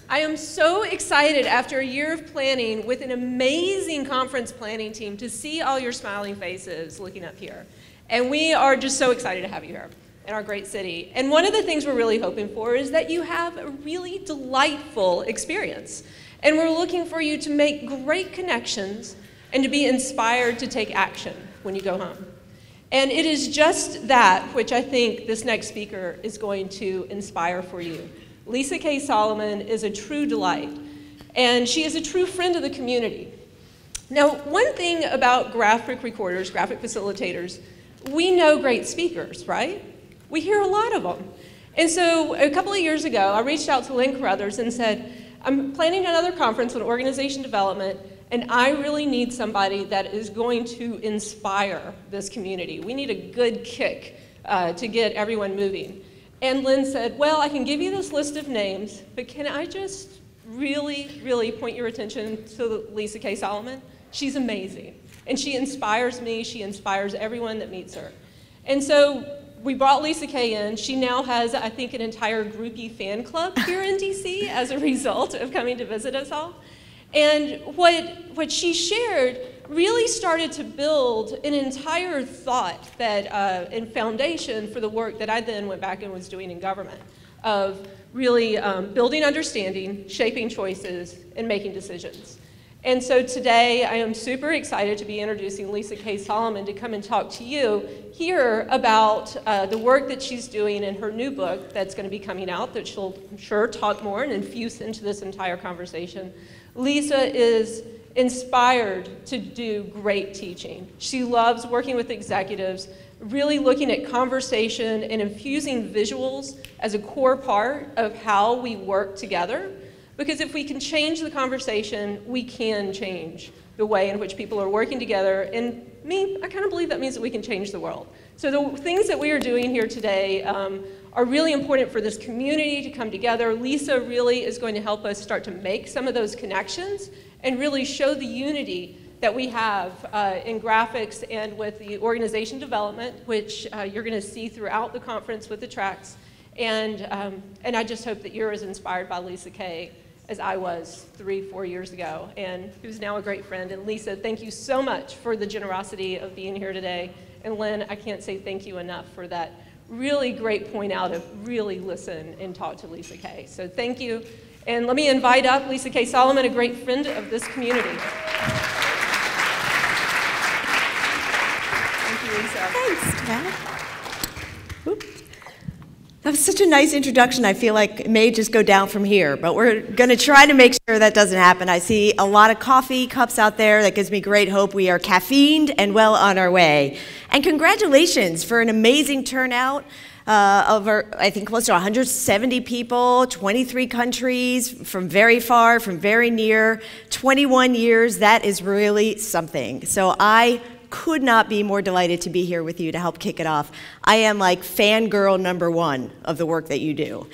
I am so excited after a year of planning with an amazing conference planning team to see all your smiling faces looking up here. And we are just so excited to have you here in our great city. And one of the things we're really hoping for is that you have a really delightful experience. And we're looking for you to make great connections and to be inspired to take action when you go home. And it is just that which I think this next speaker is going to inspire for you. Lisa K. Solomon is a true delight, and she is a true friend of the community. Now, one thing about graphic recorders, graphic facilitators, we know great speakers, right? We hear a lot of them. And so a couple of years ago, I reached out to Lynn Carruthers and said, I'm planning another conference on organization development, and I really need somebody that is going to inspire this community. We need a good kick to get everyone moving. And Lynn said, well, I can give you this list of names, but can I just really point your attention to Lisa K. Solomon? She's amazing. And she inspires me. She inspires everyone that meets her. And so we brought Lisa K. in. She now has, I think, an entire groupie fan club here in DC as a result of coming to visit us all. And what she shared really started to build an entire thought that, and foundation for the work that I then went back and was doing in government, of really building understanding, shaping choices, and making decisions. And so today, I am super excited to be introducing Lisa K. Solomon to come and talk to you here about the work that she's doing in her new book that's going to be coming out, that she'll, I'm sure, talk more and infuse into this entire conversation. Lisa is inspired to do great teaching. She loves working with executives, really looking at conversation and infusing visuals as a core part of how we work together. Because if we can change the conversation, we can change the way in which people are working together. And I kind of believe that means that we can change the world. So the things that we are doing here today are really important for this community to come together. Lisa really is going to help us start to make some of those connections and really show the unity that we have in graphics and with the organization development, which you're going to see throughout the conference with the tracks. And I just hope that you're as inspired by Lisa K. as I was 3-4 years ago, and who's now a great friend. And Lisa, thank you so much for the generosity of being here today. And Lynn, I can't say thank you enough for that really great point out of really listen and talk to Lisa K. So thank you. And let me invite up Lisa K. Solomon, a great friend of this community. Thank you, Lisa. Thanks, Ted. That was such a nice introduction. I feel like it may just go down from here, but we're going to try to make sure that doesn't happen. I see a lot of coffee cups out there. That gives me great hope. We are caffeined and well on our way. And congratulations for an amazing turnout. Over, I think, close to 170 people, 23 countries, from very far, from very near, 21 years. That is really something. So I could not be more delighted to be here with you to help kick it off. I am like fangirl #1 of the work that you do.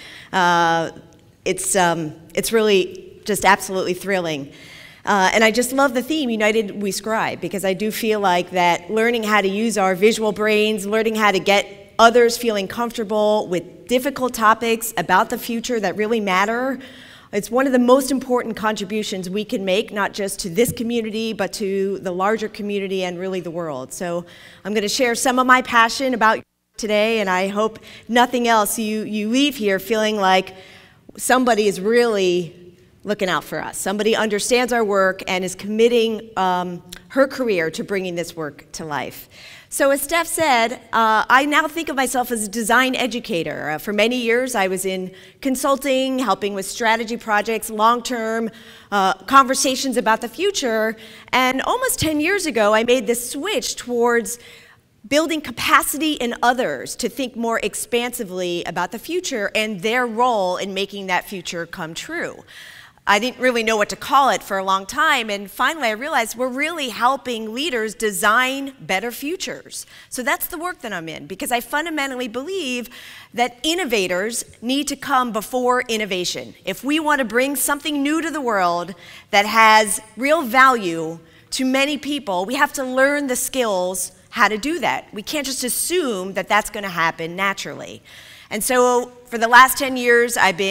It's really just absolutely thrilling. And I just love the theme, United We Scribe, because I do feel like that learning how to use our visual brains, learning how to get others feeling comfortable with difficult topics about the future that really matter, it's one of the most important contributions we can make, not just to this community, but to the larger community and really the world. So I'm going to share some of my passion about today, and I hope nothing else you leave here feeling like somebody is really looking out for us. Somebody understands our work and is committing her career to bringing this work to life. So as Steph said, I now think of myself as a design educator. For many years, I was in consulting, helping with strategy projects, long-term conversations about the future. And almost 10 years ago, I made this switch towards building capacity in others to think more expansively about the future and their role in making that future come true. I didn't really know what to call it for a long time, and finally I realized we're really helping leaders design better futures. So that's the work that I'm in, because I fundamentally believe that innovators need to come before innovation. If we want to bring something new to the world that has real value to many people, we have to learn the skills how to do that. We can't just assume that that's going to happen naturally. And so for the last 10 years, I've been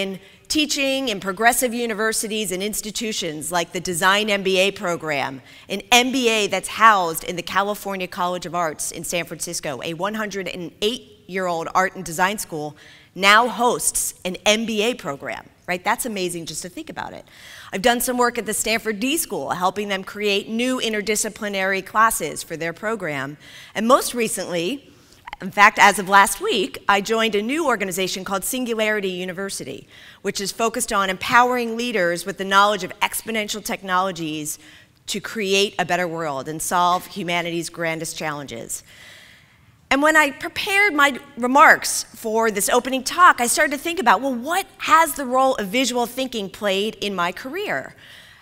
teaching in progressive universities and institutions like the Design MBA program, an MBA that's housed in the California College of Arts in San Francisco, a 108-year-old art and design school, now hosts an MBA program, right? That's amazing just to think about it. I've done some work at the Stanford D School, helping them create new interdisciplinary classes for their program. And most recently, in fact, as of last week, I joined a new organization called Singularity University, which is focused on empowering leaders with the knowledge of exponential technologies to create a better world and solve humanity's grandest challenges. And when I prepared my remarks for this opening talk, I started to think about, well, what has the role of visual thinking played in my career?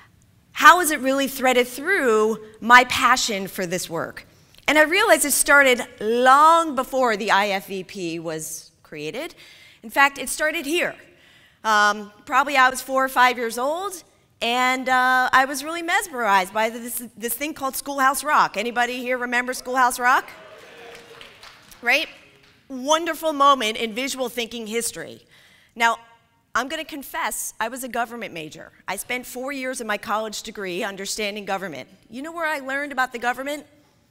How has it really threaded through my passion for this work? And I realized it started long before the IFVP was created. In fact, it started here. Probably I was 4 or 5 years old, and I was really mesmerized by this thing called Schoolhouse Rock. Anybody here remember Schoolhouse Rock? Right? Wonderful moment in visual thinking history. Now, I'm going to confess, I was a government major. I spent 4 years of my college degree understanding government. You know where I learned about the government?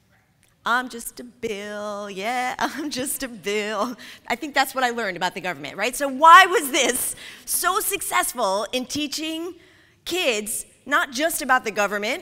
I'm just a bill, yeah, I'm just a bill. I think that's what I learned about the government, right? So why was this so successful in teaching kids not just about the government,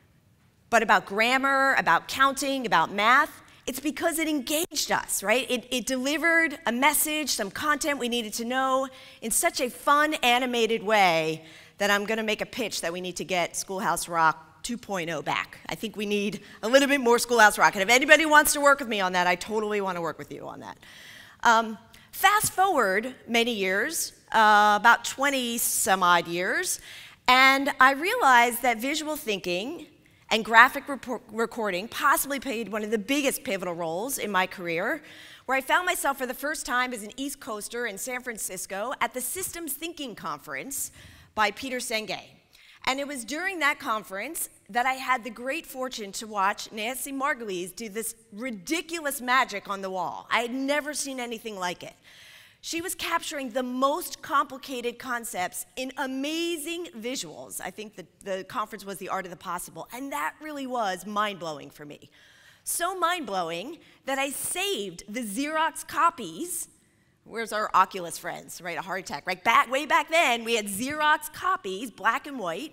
but about grammar, about counting, about math? It's because it engaged us, right? It delivered a message, some content we needed to know in such a fun, animated way that I'm going to make a pitch that we need to get Schoolhouse Rock 2.0 back. I think we need a little bit more Schoolhouse Rock. And if anybody wants to work with me on that, I totally want to work with you on that. Fast forward many years, about 20 some odd years, and I realized that visual thinking and graphic recording possibly played one of the biggest pivotal roles in my career, where I found myself for the first time as an East Coaster in San Francisco at the Systems Thinking Conference by Peter Senge. And it was during that conference that I had the great fortune to watch Nancy Margulies do this ridiculous magic on the wall. I had never seen anything like it. She was capturing the most complicated concepts in amazing visuals. I think the conference was The Art of the Possible, and that really was mind-blowing for me. So mind-blowing that I saved the Xerox copies. Where's our Oculus friends, right? A heart attack, right? Way back then, we had Xerox copies, black and white,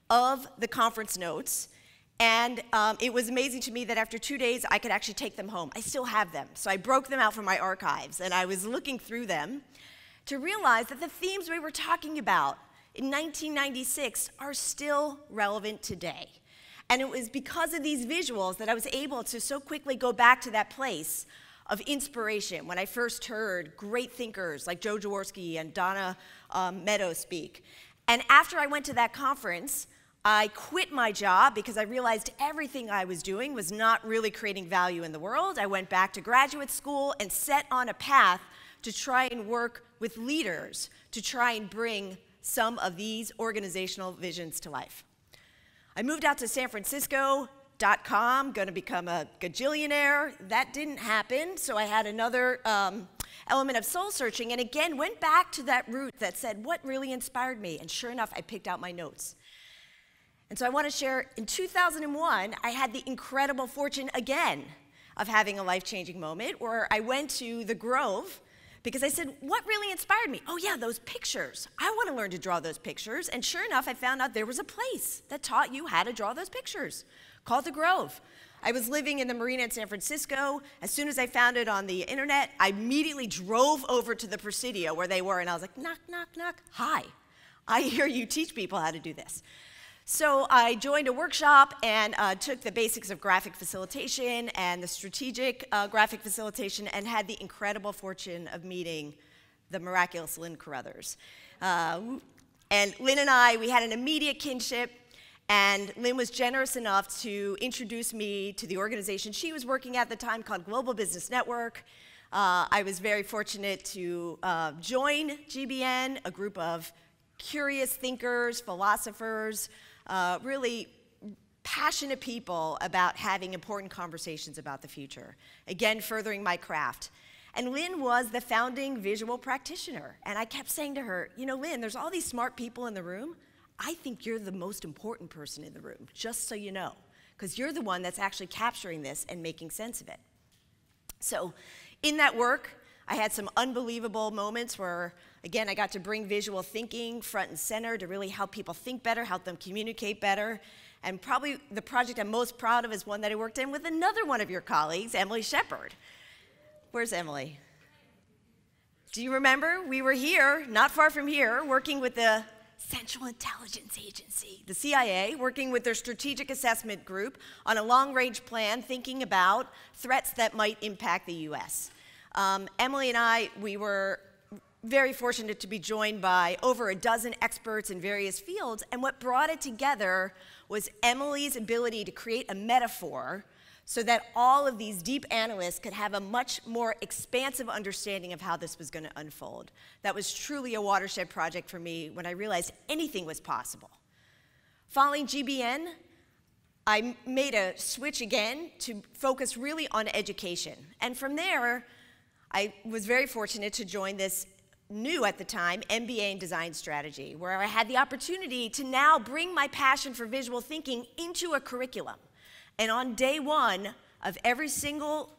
of the conference notes. And it was amazing to me that after 2 days, I could actually take them home. I still have them. So I broke them out from my archives, and I was looking through them to realize that the themes we were talking about in 1996 are still relevant today. And it was because of these visuals that I was able to so quickly go back to that place of inspiration when I first heard great thinkers like Joe Jaworski and Donna Meadows speak. And after I went to that conference, I quit my job because I realized everything I was doing was not really creating value in the world. I went back to graduate school and set on a path to try and work with leaders to try and bring some of these organizational visions to life. I moved out to San Francisco.com, going to become a gajillionaire. That didn't happen, so I had another element of soul searching, and again went back to that root that said, what really inspired me? And sure enough, I picked out my notes. And so I want to share, in 2001, I had the incredible fortune again of having a life-changing moment where I went to the Grove because I said, what really inspired me? Oh yeah, those pictures. I want to learn to draw those pictures. And sure enough, I found out there was a place that taught you how to draw those pictures called the Grove. I was living in the marina in San Francisco. As soon as I found it on the internet, I immediately drove over to the Presidio where they were, and I was like, knock, knock, knock. Hi, I hear you teach people how to do this. So I joined a workshop and took the basics of graphic facilitation and the strategic graphic facilitation and had the incredible fortune of meeting the miraculous Lynn Carruthers. And Lynn and I, we had an immediate kinship, and Lynn was generous enough to introduce me to the organization she was working at the time called Global Business Network. I was very fortunate to join GBN, a group of curious thinkers, philosophers, really passionate people about having important conversations about the future. Again, furthering my craft. And Lynn was the founding visual practitioner. And I kept saying to her, you know, Lynn, there's all these smart people in the room. I think you're the most important person in the room, just so you know, because you're the one that's actually capturing this and making sense of it. So in that work, I had some unbelievable moments where, again, I got to bring visual thinking front and center to really help people think better, help them communicate better. And probably the project I'm most proud of is one that I worked in with another one of your colleagues, Emily Shepard. Where's Emily? Do you remember? We were here, not far from here, working with the Central Intelligence Agency, the CIA, working with their strategic assessment group on a long-range plan thinking about threats that might impact the U.S. Emily and I, we were very fortunate to be joined by over a dozen experts in various fields, and what brought it together was Emily's ability to create a metaphor so that all of these deep analysts could have a much more expansive understanding of how this was going to unfold. That was truly a watershed project for me when I realized anything was possible. Following GBN, I made a switch again to focus really on education. And from there, I was very fortunate to join this new at the time MBA in Design Strategy, where I had the opportunity to now bring my passion for visual thinking into a curriculum. And on day one of every single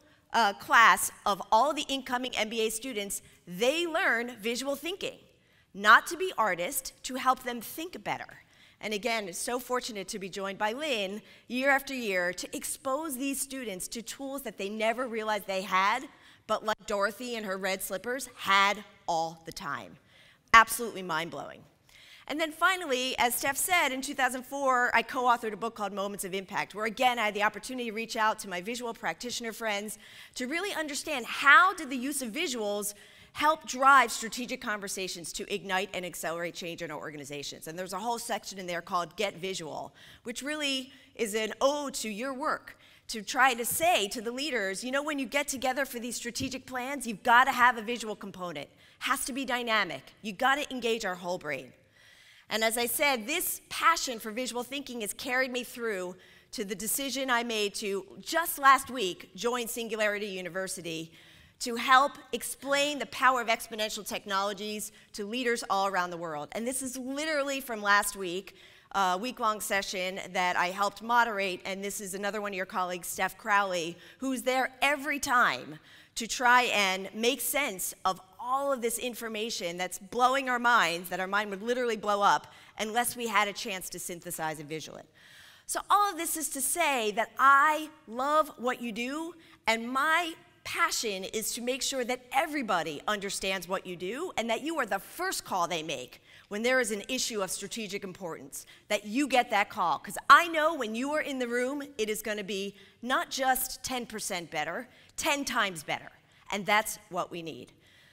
class of all the incoming MBA students, they learn visual thinking, not to be artists, to help them think better. And again, it's so fortunate to be joined by Lynn year after year to expose these students to tools that they never realized they had, but like Dorothy and her red slippers, had all the time. Absolutely mind-blowing. And then finally, as Steph said, in 2004, I co-authored a book called Moments of Impact, where again, I had the opportunity to reach out to my visual practitioner friends to really understand how did the use of visuals help drive strategic conversations to ignite and accelerate change in our organizations. And there's a whole section in there called Get Visual, which really is an ode to your work, to try to say to the leaders, you know, when you get together for these strategic plans, you've got to have a visual component. Has to be dynamic. You've got to engage our whole brain. And as I said, this passion for visual thinking has carried me through to the decision I made to, just last week, join Singularity University to help explain the power of exponential technologies to leaders all around the world. And this is literally from last week, a week-long session that I helped moderate, and this is another one of your colleagues, Steph Crowley, who's there every time to try and make sense of all of this information that's blowing our minds, that our mind would literally blow up unless we had a chance to synthesize and visualize it. So all of this is to say that I love what you do, and my passion is to make sure that everybody understands what you do and that you are the first call they make when there is an issue of strategic importance, that you get that call. Because I know when you are in the room, it is going to be not just 10% better, 10 times better. And that's what we need.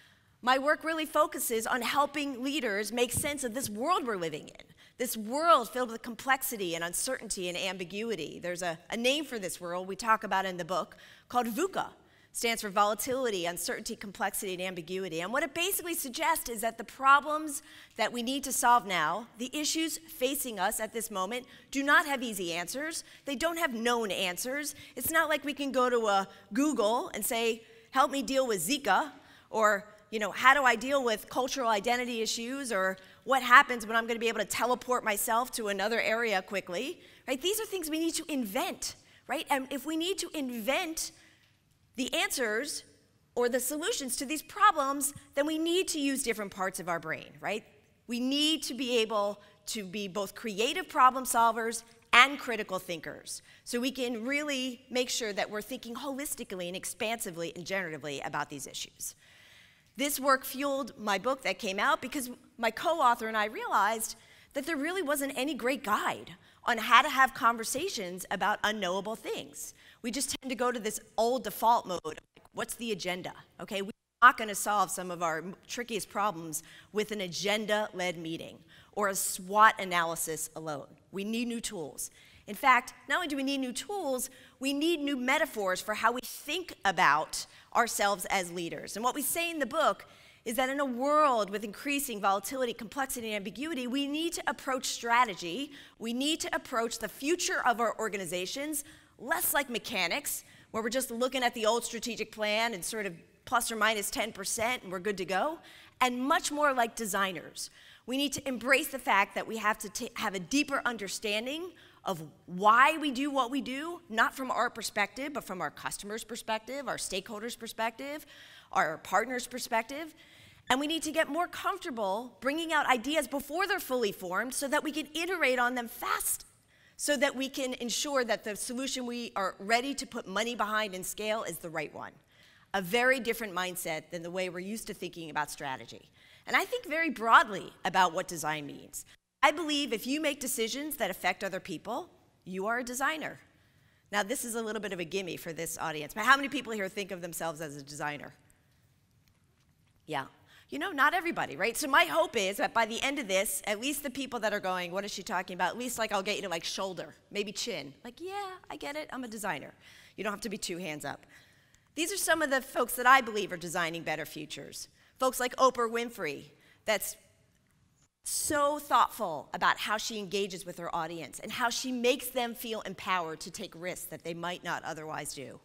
My work really focuses on helping leaders make sense of this world we're living in, this world filled with complexity and uncertainty and ambiguity. There's a name for this world we talk about in the book called VUCA. Stands for volatility, uncertainty, complexity, and ambiguity. And what it basically suggests is that the problems that we need to solve now, the issues facing us at this moment, do not have easy answers. They don't have known answers. It's not like we can go to a Google and say, help me deal with Zika, or how do I deal with cultural identity issues, or what happens when I'm going to be able to teleport myself to another area quickly, right? These are things we need to invent, right? And if we need to invent the answers or the solutions to these problems, then we need to use different parts of our brain, right? We need to be able to be both creative problem solvers and critical thinkers, so we can really make sure that we're thinking holistically and expansively and generatively about these issues. This work fueled my book that came out because my co-author and I realized that there really wasn't any great guide on how to have conversations about unknowable things. We just tend to go to this old default mode, like, what's the agenda? Okay, we're not going to solve some of our trickiest problems with an agenda-led meeting or a SWOT analysis alone. We need new tools. In fact, not only do we need new tools, we need new metaphors for how we think about ourselves as leaders. And what we say in the book is that in a world with increasing volatility, complexity, and ambiguity, we need to approach strategy, we need to approach the future of our organizations less like mechanics, where we're just looking at the old strategic plan and sort of plus or minus 10% and we're good to go, and much more like designers. We need to embrace the fact that we have to have a deeper understanding of why we do what we do, not from our perspective, but from our customers' perspective, our stakeholders' perspective, our partners' perspective. And we need to get more comfortable bringing out ideas before they're fully formed so that we can iterate on them fast, so that we can ensure that the solution we are ready to put money behind and scale is the right one. A very different mindset than the way we're used to thinking about strategy. And I think very broadly about what design means. I believe if you make decisions that affect other people, you are a designer. Now, this is a little bit of a gimme for this audience, but how many people here think of themselves as a designer? Yeah. You know, not everybody, right? So my hope is that by the end of this, at least the people that are going, what is she talking about? At least like I'll get you to like shoulder, maybe chin. Like, yeah, I get it, I'm a designer. You don't have to be two hands up. These are some of the folks that I believe are designing better futures. Folks like Oprah Winfrey, that's so thoughtful about how she engages with her audience and how she makes them feel empowered to take risks that they might not otherwise do.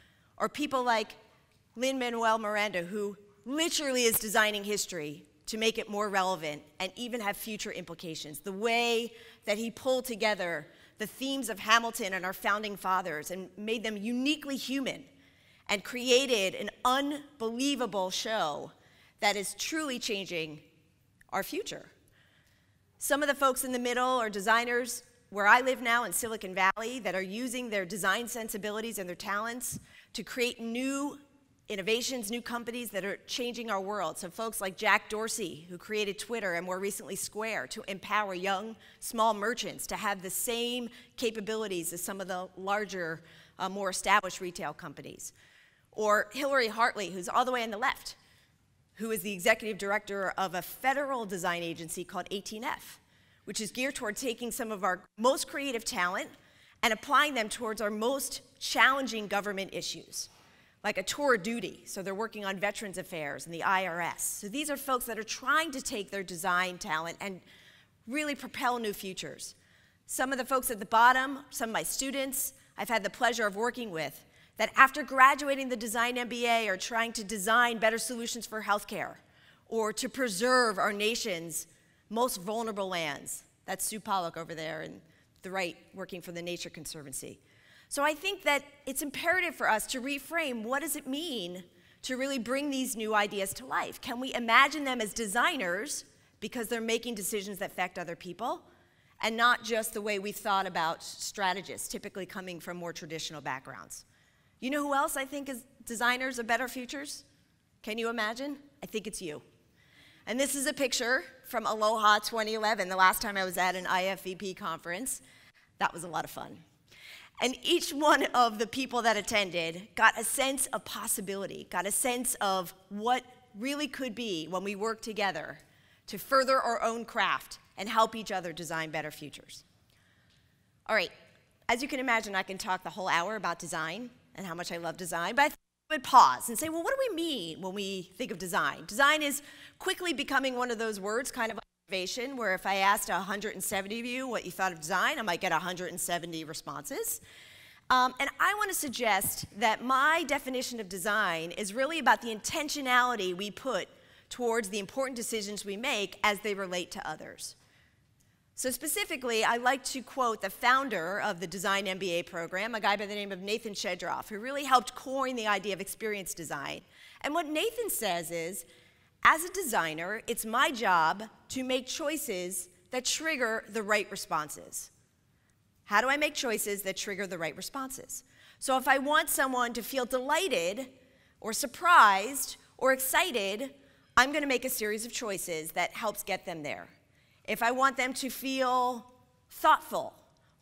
Or people like Lin-Manuel Miranda, who literally is designing history to make it more relevant and even have future implications. The way that he pulled together the themes of Hamilton and our founding fathers and made them uniquely human and created an unbelievable show that is truly changing our future. Some of the folks in the middle are designers where I live now in Silicon Valley that are using their design sensibilities and their talents to create new innovations, new companies that are changing our world. So folks like Jack Dorsey, who created Twitter and more recently Square, to empower young, small merchants to have the same capabilities as some of the larger, more established retail companies. Or Hillary Hartley, who's all the way on the left, who is the executive director of a federal design agency called 18F, which is geared toward taking some of our most creative talent and applying them towards our most challenging government issues, like a tour of duty. So they're working on Veterans Affairs and the IRS. So these are folks that are trying to take their design talent and really propel new futures. Some of the folks at the bottom, some of my students I've had the pleasure of working with, that after graduating the Design MBA are trying to design better solutions for healthcare or to preserve our nation's most vulnerable lands. That's Sue Pollock over there and the right working for the Nature Conservancy. So I think that it's imperative for us to reframe what does it mean to really bring these new ideas to life. Can we imagine them as designers because they're making decisions that affect other people and not just the way we thought about strategists, typically coming from more traditional backgrounds. You know who else I think is designers of better futures? Can you imagine? I think it's you. And this is a picture from Aloha 2011, the last time I was at an IFVP conference. That was a lot of fun. And each one of the people that attended got a sense of possibility, got a sense of what really could be when we work together to further our own craft and help each other design better futures. All right, as you can imagine, I can talk the whole hour about design and how much I love design, but I think I would pause and say, well, what do we mean when we think of design? Design is quickly becoming one of those words, kind of like innovation, where if I asked 170 of you what you thought of design, I might get 170 responses. And I want to suggest that my definition of design is really about the intentionality we put towards the important decisions we make as they relate to others. So specifically, I like to quote the founder of the Design MBA program, a guy by the name of Nathan Shedroff, who really helped coin the idea of experience design. And what Nathan says is, as a designer, it's my job to make choices that trigger the right responses. How do I make choices that trigger the right responses? So if I want someone to feel delighted or surprised or excited, I'm going to make a series of choices that helps get them there. If I want them to feel thoughtful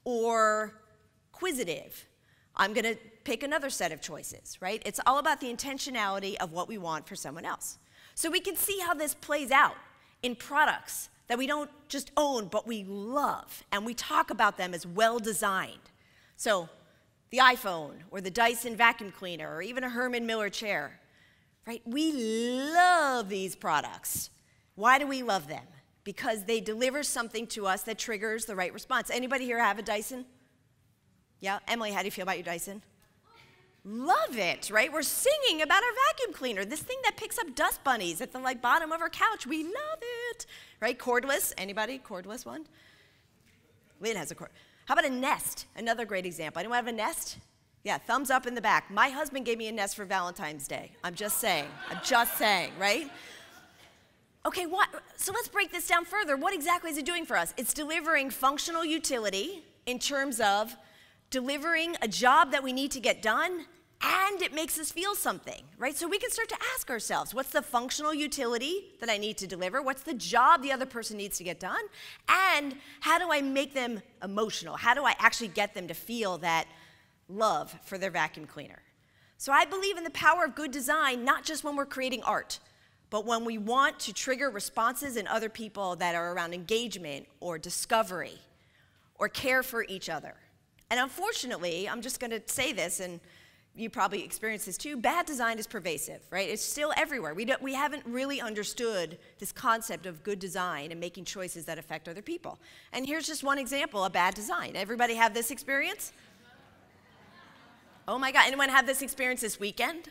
or quizzitive, I'm going to pick another set of choices, right? It's all about the intentionality of what we want for someone else. So we can see how this plays out in products that we don't just own, but we love, and we talk about them as well-designed. So the iPhone or the Dyson vacuum cleaner or even a Herman Miller chair, right? We love these products. Why do we love them? Because they deliver something to us that triggers the right response. Anybody here have a Dyson? Yeah? Emily, how do you feel about your Dyson? love it, right? We're singing about our vacuum cleaner, this thing that picks up dust bunnies at the bottom of our couch. We love it, right? Cordless, anybody? Cordless one? Lynn has a cord. How about a Nest? Another great example. Anyone have a Nest? Yeah, thumbs up in the back. My husband gave me a Nest for Valentine's Day. I'm just saying, right? Okay, so let's break this down further. What exactly is it doing for us? It's delivering functional utility in terms of delivering a job that we need to get done, and it makes us feel something, right? So we can start to ask ourselves, what's the functional utility that I need to deliver? What's the job the other person needs to get done? And how do I make them emotional? How do I actually get them to feel that love for their vacuum cleaner? So I believe in the power of good design, not just when we're creating art, but when we want to trigger responses in other people that are around engagement or discovery or care for each other. And unfortunately, I'm just going to say this, and you probably experience this too, bad design is pervasive, right? It's still everywhere. We haven't really understood this concept of good design and making choices that affect other people. And here's just one example of bad design. Everybody have this experience? Oh my God, anyone have this experience this weekend?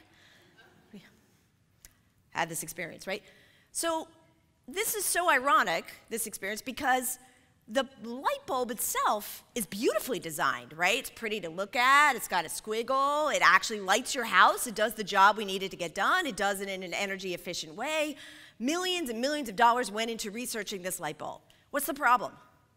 Had this experience, right? So this is so ironic, this experience, because the light bulb itself is beautifully designed, right? It's pretty to look at, it's got a squiggle, it actually lights your house, it does the job we needed to get done, it does it in an energy efficient way. Millions and millions of dollars went into researching this light bulb. What's the problem?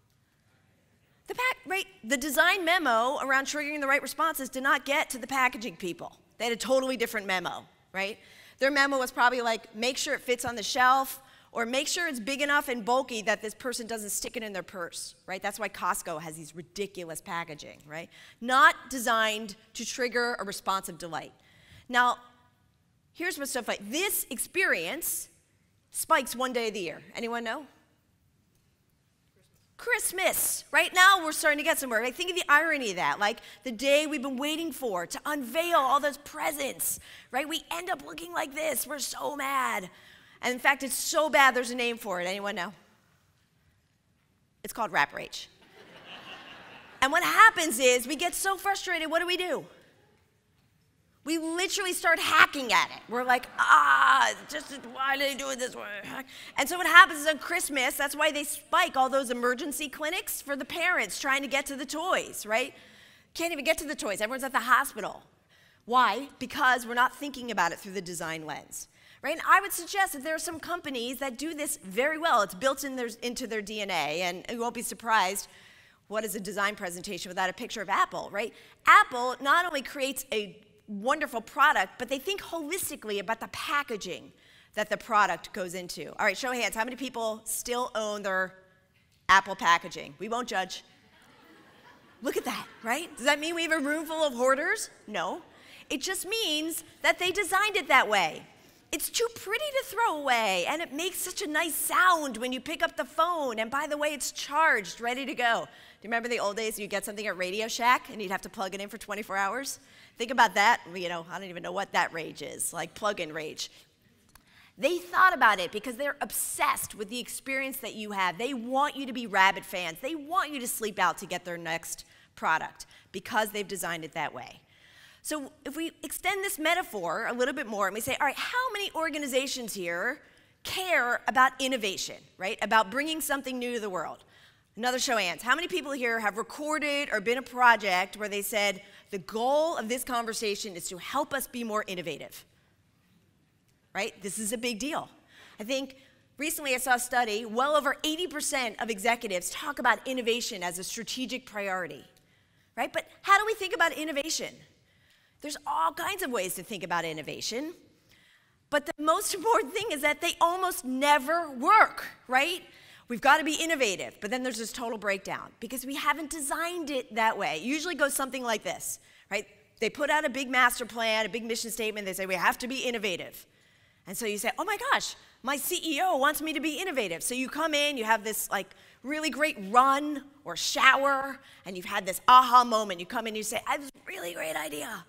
The design memo around triggering the right responses did not get to the packaging people. They had a totally different memo, right? Their memo was probably like, make sure it fits on the shelf, or make sure it's big enough and bulky that this person doesn't stick it in their purse, right? That's why Costco has these ridiculous packaging, right? Not designed to trigger a response of delight. Now, here's what's so funny. This experience spikes one day of the year. Anyone know? Christmas. Right now, we're starting to get somewhere. Like, think of the irony of that. Like, the day we've been waiting for to unveil all those presents, right? We end up looking like this. We're so mad. And in fact, it's so bad, there's a name for it. Anyone know? It's called rap rage. And what happens is we get so frustrated, what do? We literally start hacking at it. We're like, just why do they do it this way? And so what happens is on Christmas, that's why they spike all those emergency clinics for the parents trying to get to the toys, right? Can't even get to the toys. Everyone's at the hospital. Why? Because we're not thinking about it through the design lens. Right? And I would suggest that there are some companies that do this very well. It's built into their DNA, and you won't be surprised. What is a design presentation without a picture of Apple, right? Apple not only creates a wonderful product, but they think holistically about the packaging that the product goes into. All right, show of hands. How many people still own their Apple packaging? We won't judge. Look at that, right? Does that mean we have a room full of hoarders? No. It just means that they designed it that way. It's too pretty to throw away, and it makes such a nice sound when you pick up the phone, and by the way, it's charged, ready to go. Do you remember the old days you'd get something at Radio Shack, and you'd have to plug it in for 24 hours? Think about that. I don't even know what that rage is, like plug-in rage. They thought about it because they're obsessed with the experience that you have. They want you to be rabid fans. They want you to sleep out to get their next product because they've designed it that way. So if we extend this metaphor a little bit more and we say, all right, how many organizations here care about innovation, right? About bringing something new to the world? Another show of hands. How many people here have recorded or been a project where they said, the goal of this conversation is to help us be more innovative? Right? This is a big deal. I think recently I saw a study, well over 80% of executives talk about innovation as a strategic priority, right? But how do we think about innovation? There's all kinds of ways to think about innovation, but the most important thing is that they almost never work, right? We've got to be innovative, but then there's this total breakdown because we haven't designed it that way. It usually goes something like this, right? They put out a big master plan, a big mission statement. They say, we have to be innovative. And so you say, oh my gosh, my CEO wants me to be innovative. So you come in, you have this like really great run or shower, and you've had this aha moment. You come in, you say, I have this really great idea.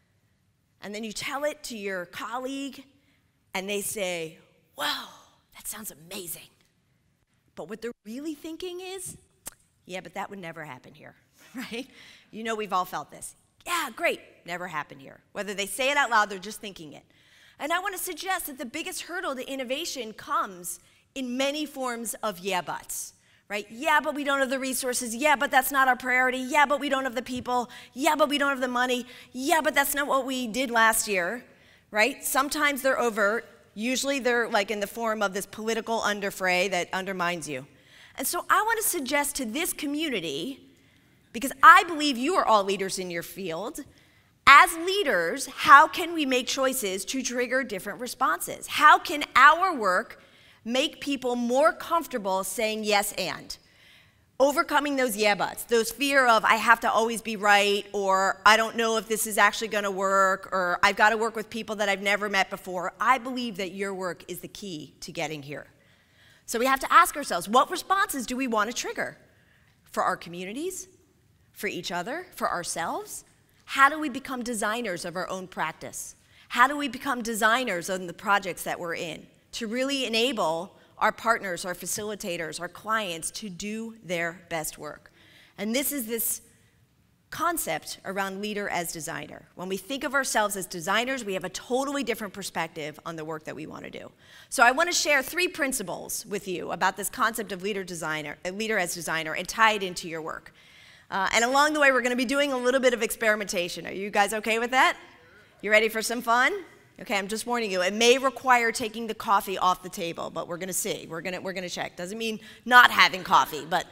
And then you tell it to your colleague, and they say, wow, that sounds amazing. But what they're really thinking is, yeah, but that would never happen here, right? You know we've all felt this. Yeah, great. Never happened here. Whether they say it out loud, they're just thinking it. And I want to suggest that the biggest hurdle to innovation comes in many forms of yeah buts, right? Yeah, but we don't have the resources. Yeah, but that's not our priority. Yeah, but we don't have the people. Yeah, but we don't have the money. Yeah, but that's not what we did last year, right? Sometimes they're overt. Usually they're like in the form of this political underfray that undermines you. And so I want to suggest to this community, because I believe you are all leaders in your field, as leaders, how can we make choices to trigger different responses? How can our work make people more comfortable saying yes and? Overcoming those yeah buts, those fear of I have to always be right, or I don't know if this is actually going to work, or I've got to work with people that I've never met before. I believe that your work is the key to getting here. So we have to ask ourselves, what responses do we want to trigger for our communities, for each other, for ourselves? How do we become designers of our own practice? How do we become designers on the projects that we're in to really enable our partners, our facilitators, our clients to do their best work? And this is this concept around leader as designer. When we think of ourselves as designers, we have a totally different perspective on the work that we want to do. So I want to share 3 principles with you about this concept of leader as designer, and tie it into your work. And along the way, we're going to be doing a little bit of experimentation. Are you guys okay with that? You ready for some fun? Okay, I'm just warning you. It may require taking the coffee off the table, but we're going to see. We're going to check. Doesn't mean not having coffee, but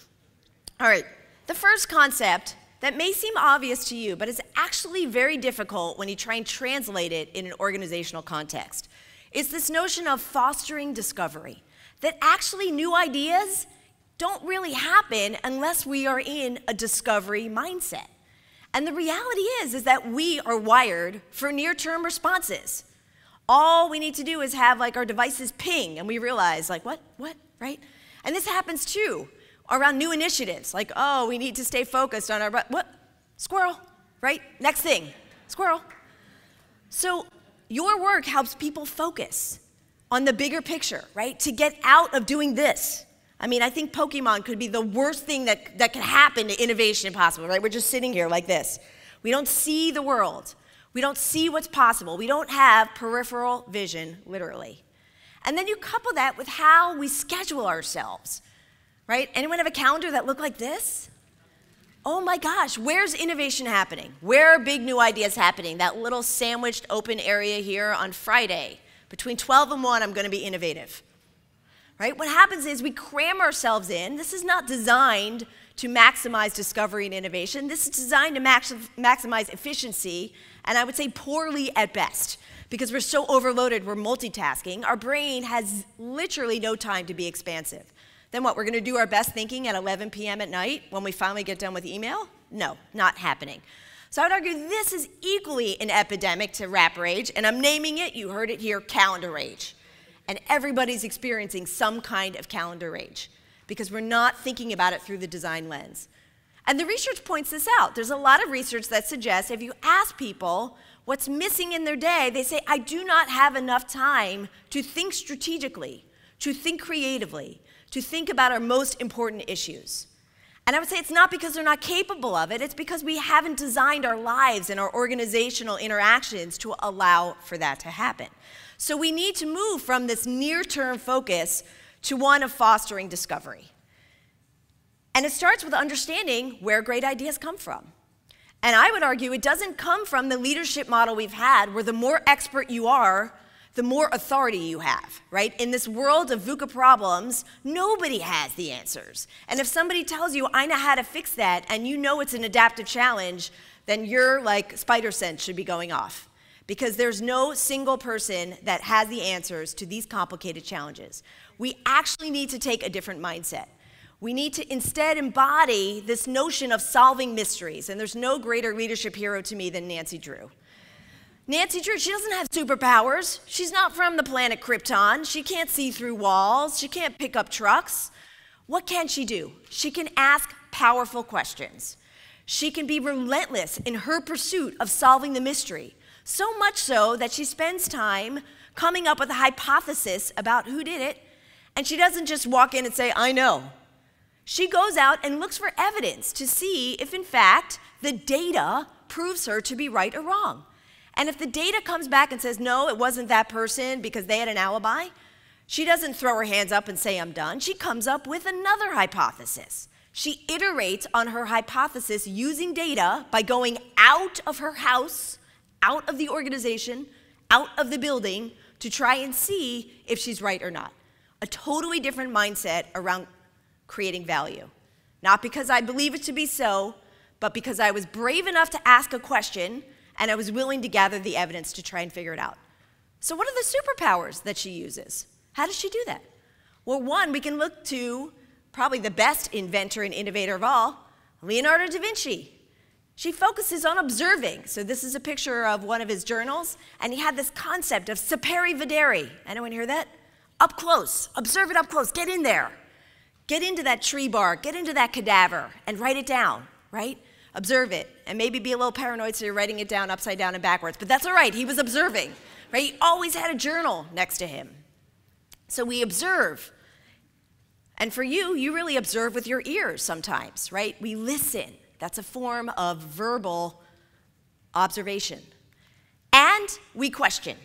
all right. The first concept that may seem obvious to you, but it's actually very difficult when you try and translate it in an organizational context. It's this notion of fostering discovery, that actually new ideas don't really happen unless we are in a discovery mindset. And the reality is that we are wired for near-term responses. All we need to do is have like our devices ping, and we realize like, what, right? And this happens too around new initiatives, like, oh, we need to stay focused on our, what? Squirrel, right? Next thing, squirrel. So your work helps people focus on the bigger picture, right? To get out of doing this. I mean, I think Pokemon could be the worst thing that could happen to innovation possible, right? We're just sitting here like this. We don't see the world. We don't see what's possible. We don't have peripheral vision, literally. And then you couple that with how we schedule ourselves, right? Anyone have a calendar that looked like this? Oh my gosh, where's innovation happening? Where are big new ideas happening? That little sandwiched open area here on Friday. Between 12 and 1, I'm going to be innovative. Right? What happens is we cram ourselves in. This is not designed to maximize discovery and innovation. This is designed to maximize efficiency, and I would say poorly at best. Because we're so overloaded, we're multitasking. Our brain has literally no time to be expansive. Then what, we're going to do our best thinking at 11 p.m. at night when we finally get done with email? No, not happening. So I would argue this is equally an epidemic to rap rage, and I'm naming it, you heard it here, calendar rage. And everybody's experiencing some kind of calendar rage because we're not thinking about it through the design lens. And the research points this out. There's a lot of research that suggests if you ask people what's missing in their day, they say, I do not have enough time to think strategically, to think creatively, to think about our most important issues. And I would say it's not because they're not capable of it, it's because we haven't designed our lives and our organizational interactions to allow for that to happen. So we need to move from this near-term focus to one of fostering discovery. And it starts with understanding where great ideas come from. And I would argue it doesn't come from the leadership model we've had, where the more expert you are, the more authority you have, right? In this world of VUCA problems, nobody has the answers. And if somebody tells you, I know how to fix that, and you know it's an adaptive challenge, then your like spider sense should be going off. Because there's no single person that has the answers to these complicated challenges. We actually need to take a different mindset. We need to instead embody this notion of solving mysteries, and there's no greater leadership hero to me than Nancy Drew. Nancy Drew, she doesn't have superpowers. She's not from the planet Krypton. She can't see through walls. She can't pick up trucks. What can she do? She can ask powerful questions. She can be relentless in her pursuit of solving the mystery. So much so that she spends time coming up with a hypothesis about who did it, and she doesn't just walk in and say, I know. She goes out and looks for evidence to see if, in fact, the data proves her to be right or wrong. And if the data comes back and says, no, it wasn't that person because they had an alibi, she doesn't throw her hands up and say, I'm done. She comes up with another hypothesis. She iterates on her hypothesis using data by going out of her house, out of the organization, out of the building to try and see if she's right or not. A totally different mindset around creating value. Not because I believe it to be so, but because I was brave enough to ask a question and I was willing to gather the evidence to try and figure it out. So what are the superpowers that she uses? How does she do that? Well, one, we can look to probably the best inventor and innovator of all, Leonardo da Vinci. She focuses on observing. So this is a picture of one of his journals, and he had this concept of sapere videre. Anyone hear that? Up close, observe it up close, get in there. Get into that tree bark, get into that cadaver, and write it down, right? Observe it, and maybe be a little paranoid so you're writing it down upside down and backwards, but that's all right, he was observing, right? He always had a journal next to him. So we observe. And for you, you really observe with your ears sometimes, right? We listen. That's a form of verbal observation. And we question.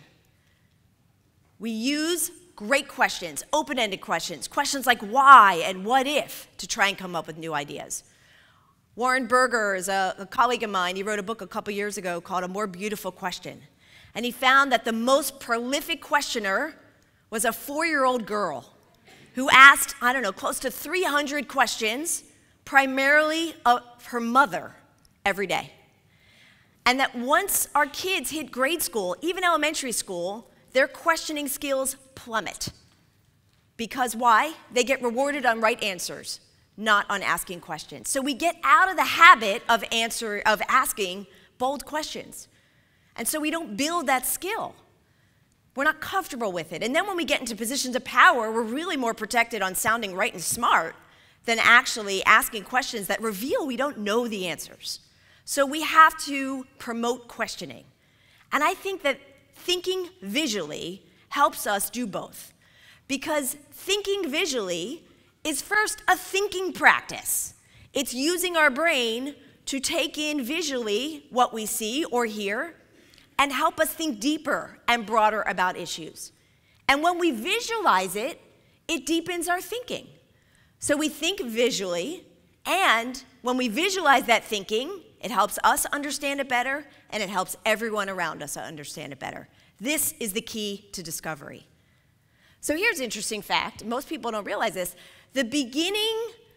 We use great questions, open-ended questions, questions like why and what if to try and come up with new ideas. Warren Berger is a colleague of mine. He wrote a book a couple years ago called A More Beautiful Question. And he found that the most prolific questioner was a 4-year-old girl who asked, I don't know, close to 300 questions, primarily of her mother, every day. And that once our kids hit grade school, even elementary school, their questioning skills plummet. Because why? They get rewarded on right answers, not on asking questions. So we get out of the habit of asking bold questions. And so we don't build that skill. We're not comfortable with it. And then when we get into positions of power, we're really more protected on sounding right and smart than actually asking questions that reveal we don't know the answers. So we have to promote questioning. And I think that thinking visually helps us do both. Because thinking visually is first a thinking practice. It's using our brain to take in visually what we see or hear and help us think deeper and broader about issues. And when we visualize it, it deepens our thinking. So we think visually, and when we visualize that thinking, it helps us understand it better, and it helps everyone around us understand it better. This is the key to discovery. So here's an interesting fact. Most people don't realize this. The beginning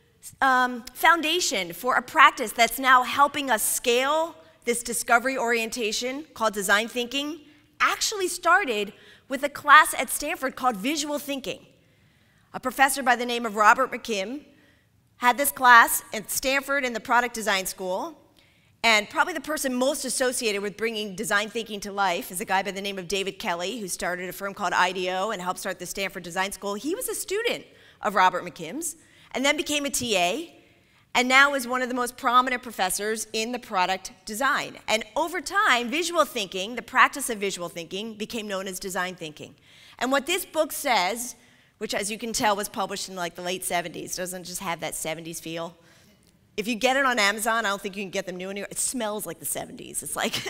foundation for a practice that's now helping us scale this discovery orientation called design thinking actually started with a class at Stanford called visual thinking. A professor by the name of Robert McKim had this class at Stanford in the product design school, and probably the person most associated with bringing design thinking to life is a guy by the name of David Kelly, who started a firm called IDEO and helped start the Stanford Design School. He was a student of Robert McKim's and then became a TA, and now is one of the most prominent professors in the product design. And over time, visual thinking, the practice of visual thinking, became known as design thinking. And what this book says, which as you can tell was published in like the late 70s, doesn't just have that 70s feel. If you get it on Amazon, I don't think you can get them new anymore. It smells like the 70s. It's like,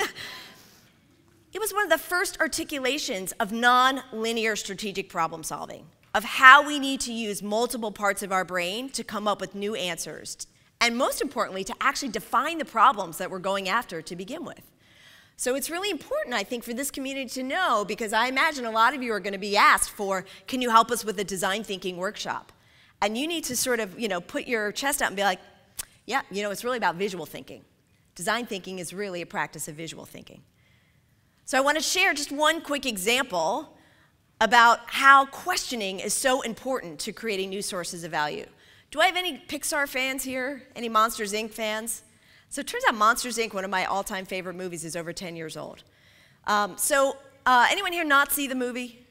it was one of the first articulations of non-linear strategic problem solving, of how we need to use multiple parts of our brain to come up with new answers. And most importantly, to actually define the problems that we're going after to begin with. So it's really important, I think, for this community to know, because I imagine a lot of you are going to be asked for, can you help us with a design thinking workshop? And you need to sort of, put your chest out and be like, yeah, it's really about visual thinking. Design thinking is really a practice of visual thinking. So I want to share just one quick example about how questioning is so important to creating new sources of value. Do I have any Pixar fans here? Any Monsters, Inc. fans? So it turns out Monsters, Inc., one of my all-time favorite movies, is over 10 years old. Anyone here not see the movie?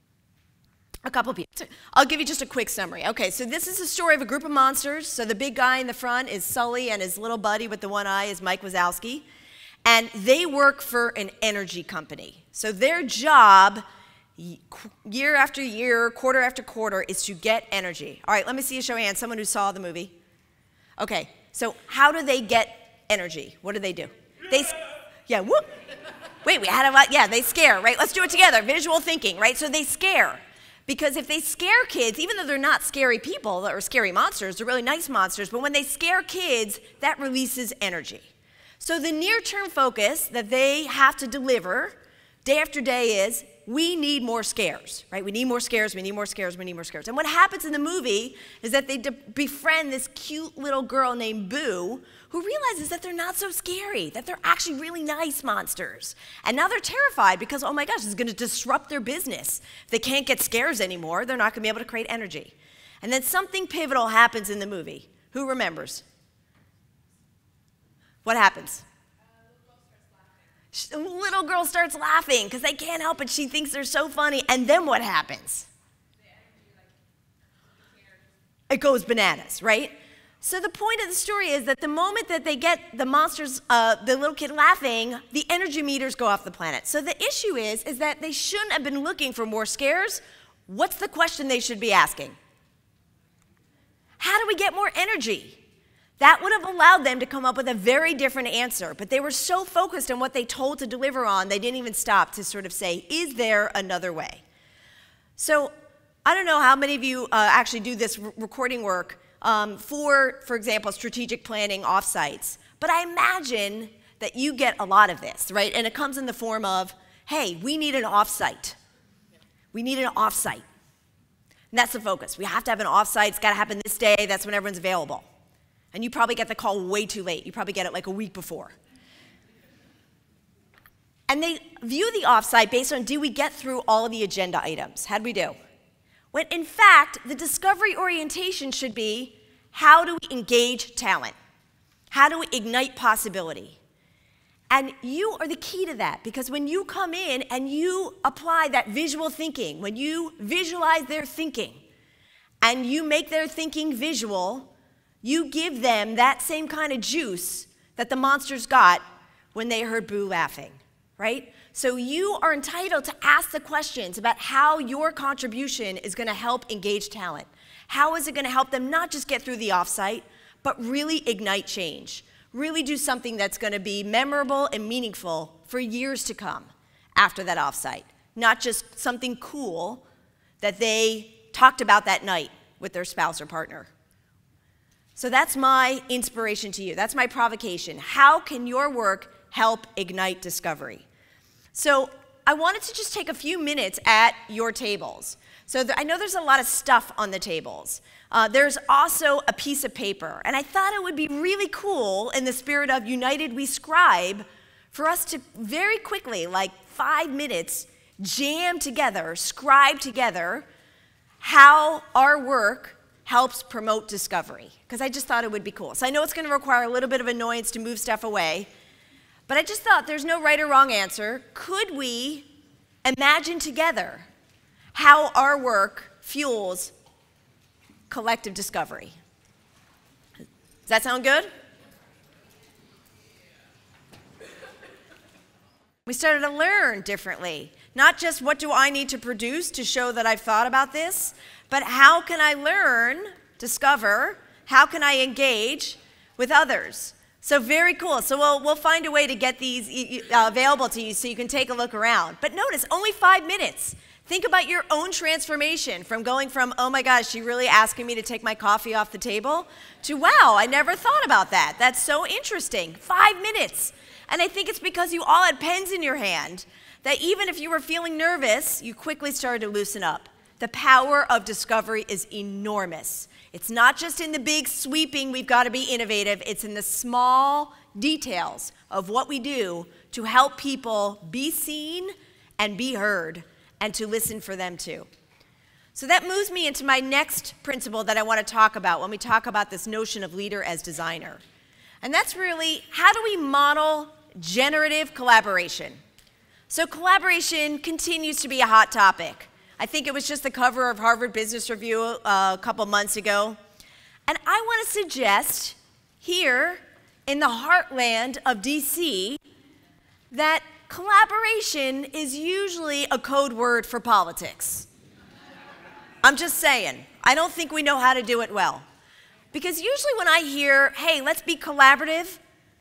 A couple people. I'll give you just a quick summary. Okay, so this is the story of a group of monsters. So the big guy in the front is Sully, and his little buddy with the one eye is Mike Wazowski. And they work for an energy company. So their job, year after year, quarter after quarter, is to get energy. All right, let me see a show of hands, someone who saw the movie. Okay, so how do they get energy? What do? Yeah, whoop. Wait, we had a lot, yeah, they scare, right? Let's do it together, visual thinking, right? So they scare. Because if they scare kids, even though they're not scary people or scary monsters, they're really nice monsters, but when they scare kids, that releases energy. So the near-term focus that they have to deliver day after day is, we need more scares, right? We need more scares, we need more scares, we need more scares. And what happens in the movie is that they befriend this cute little girl named Boo, who realizes that they're not so scary, that they're actually really nice monsters. And now they're terrified because, oh my gosh, this is gonna disrupt their business. If they can't get scares anymore, they're not gonna be able to create energy. And then something pivotal happens in the movie. Who remembers? What happens? The little girl starts laughing because they can't help it. She thinks they're so funny. And then what happens? It goes bananas, right? So the point of the story is that the moment that they get the monsters, the little kid laughing, the energy meters go off the planet. So the issue is that they shouldn't have been looking for more scares. What's the question they should be asking? How do we get more energy? That would have allowed them to come up with a very different answer, but they were so focused on what they told to deliver on, they didn't even stop to sort of say, is there another way? So I don't know how many of you actually do this recording work for example, strategic planning offsites, but I imagine that you get a lot of this, right? And it comes in the form of, hey, we need an offsite. We need an offsite. And that's the focus. We have to have an offsite. It's got to happen this day. That's when everyone's available. And you probably get the call way too late. You probably get it like a week before. And they view the offsite based on, do we get through all of the agenda items? How'd we do? When in fact, the discovery orientation should be, how do we engage talent? How do we ignite possibility? And you are the key to that, because when you come in and you apply that visual thinking, when you visualize their thinking, and you make their thinking visual, you give them that same kind of juice that the monsters got when they heard Boo laughing, right? So you are entitled to ask the questions about how your contribution is going to help engage talent. How is it going to help them not just get through the offsite, but really ignite change? Really do something that's going to be memorable and meaningful for years to come after that offsite. Not just something cool that they talked about that night with their spouse or partner. So that's my inspiration to you. That's my provocation. How can your work help ignite discovery? So I wanted to just take a few minutes at your tables. So I know there's a lot of stuff on the tables. There's also a piece of paper. And I thought it would be really cool, in the spirit of United We Scribe, for us to very quickly, like 5 minutes, jam together, scribe together how our work helps promote discovery, because I just thought it would be cool. So I know it's going to require a little bit of annoyance to move stuff away, but I just thought there's no right or wrong answer. Could we imagine together how our work fuels collective discovery? Does that sound good? We started to learn differently. Not just what do I need to produce to show that I've thought about this, but how can I learn, discover, how can I engage with others? So very cool. So we'll find a way to get these available to you so you can take a look around. But notice, only 5 minutes. Think about your own transformation from going from, oh my gosh, she really asking me to take my coffee off the table, to wow, I never thought about that. That's so interesting. 5 minutes. And I think it's because you all had pens in your hand that even if you were feeling nervous, you quickly started to loosen up. The power of discovery is enormous. It's not just in the big sweeping, we've got to be innovative. It's in the small details of what we do to help people be seen and be heard, and to listen for them too. So that moves me into my next principle that I want to talk about when we talk about this notion of leader as designer. And that's really, how do we model generative collaboration? So collaboration continues to be a hot topic. I think it was just the cover of Harvard Business Review a couple months ago. And I want to suggest here in the heartland of DC that collaboration is usually a code word for politics. I'm just saying, I don't think we know how to do it well. Because usually when I hear, hey, let's be collaborative,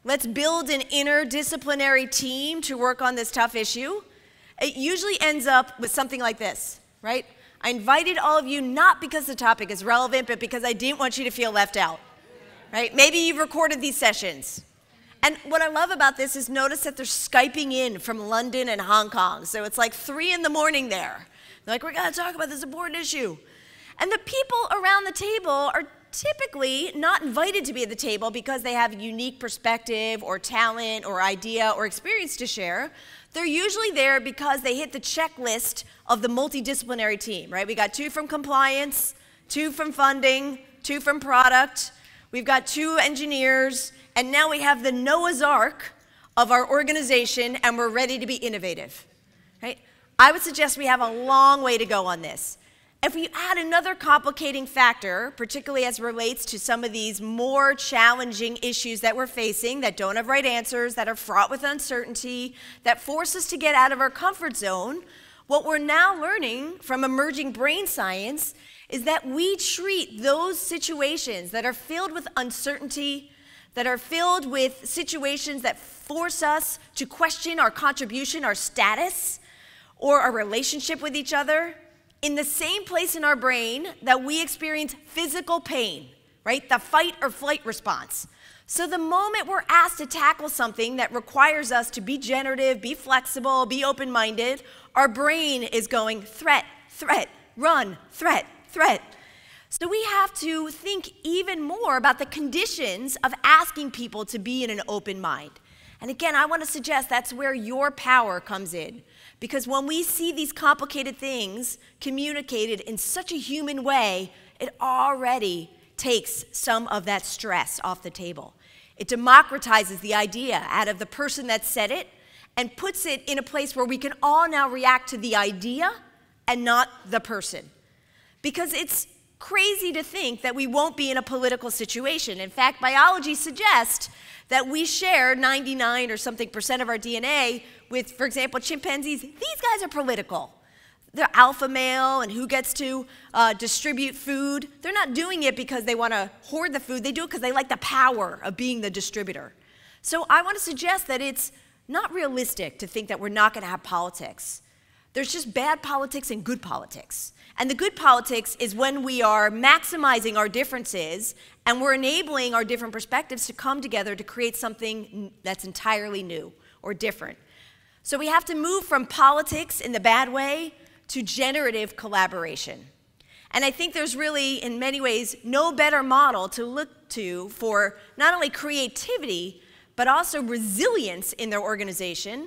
Let's build an interdisciplinary team to work on this tough issue. It usually ends up with something like this, right? I invited all of you not because the topic is relevant, but because I didn't want you to feel left out, right? Maybe you've recorded these sessions. And what I love about this is notice that they're Skyping in from London and Hong Kong. So it's like 3 in the morning there. They're like, we're going to talk about this important issue. And the people around the table are typically not invited to be at the table because they have a unique perspective or talent or idea or experience to share. They're usually there because they hit the checklist of the multidisciplinary team, right? We got 2 from compliance, 2 from funding, 2 from product. We've got 2 engineers, and now we have the Noah's Ark of our organization, and we're ready to be innovative, right? I would suggest we have a long way to go on this. If we add another complicating factor, particularly as it relates to some of these more challenging issues that we're facing that don't have right answers, that are fraught with uncertainty, that force us to get out of our comfort zone, what we're now learning from emerging brain science is that we treat those situations that are filled with uncertainty, that are filled with situations that force us to question our contribution, our status, or our relationship with each other, in the same place in our brain that we experience physical pain, right? The fight or flight response. So the moment we're asked to tackle something that requires us to be generative, be flexible, be open-minded, our brain is going threat, threat, run, threat, threat. So we have to think even more about the conditions of asking people to be in an open mind. And again, I want to suggest that's where your power comes in. Because when we see these complicated things communicated in such a human way, it already takes some of that stress off the table. It democratizes the idea out of the person that said it and puts it in a place where we can all now react to the idea and not the person. Because it's crazy to think that we won't be in a political situation. In fact, biology suggests that we share 99 or something % of our DNA with, for example, chimpanzees. These guys are political. They're alpha male and who gets to distribute food. They're not doing it because they want to hoard the food. They do it because they like the power of being the distributor. So I want to suggest that it's not realistic to think that we're not going to have politics. There's just bad politics and good politics. And the good politics is when we are maximizing our differences and we're enabling our different perspectives to come together to create something that's entirely new or different. So we have to move from politics in the bad way to generative collaboration. And I think there's really, in many ways, no better model to look to for not only creativity, but also resilience in their organization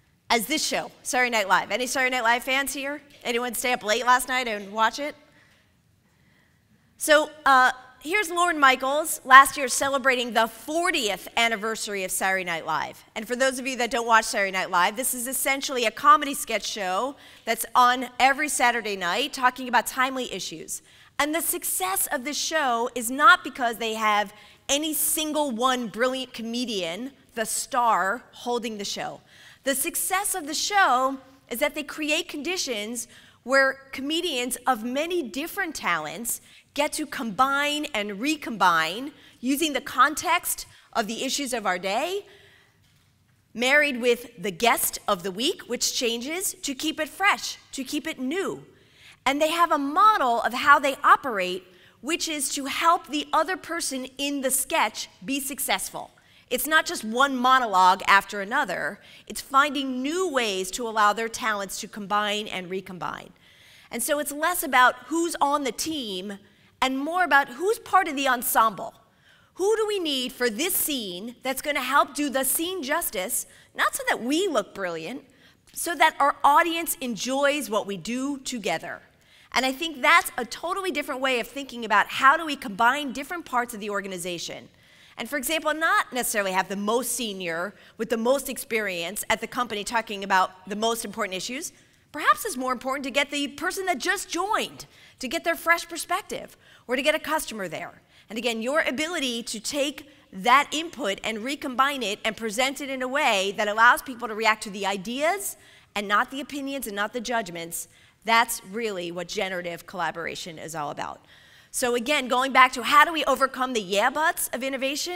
as this show, Saturday Night Live. Any Saturday Night Live fans here? Anyone stay up late last night and watch it? So here's Lorne Michaels, last year celebrating the 40th anniversary of Saturday Night Live. And for those of you that don't watch Saturday Night Live, this is essentially a comedy sketch show that's on every Saturday night talking about timely issues. And the success of this show is not because they have any single one brilliant comedian, the star, holding the show. The success of the show is that they create conditions where comedians of many different talents get to combine and recombine using the context of the issues of our day, married with the guest of the week, which changes, to keep it fresh, to keep it new. And they have a model of how they operate, which is to help the other person in the sketch be successful. It's not just one monologue after another. It's finding new ways to allow their talents to combine and recombine. And so it's less about who's on the team and more about who's part of the ensemble. Who do we need for this scene that's going to help do the scene justice, not so that we look brilliant, so that our audience enjoys what we do together. And I think that's a totally different way of thinking about how do we combine different parts of the organization. And for example, not necessarily have the most senior with the most experience at the company talking about the most important issues. Perhaps it's more important to get the person that just joined, to get their fresh perspective, or to get a customer there. And again, your ability to take that input and recombine it and present it in a way that allows people to react to the ideas and not the opinions and not the judgments, that's really what generative collaboration is all about. So again, going back to how do we overcome the yeah buts of innovation,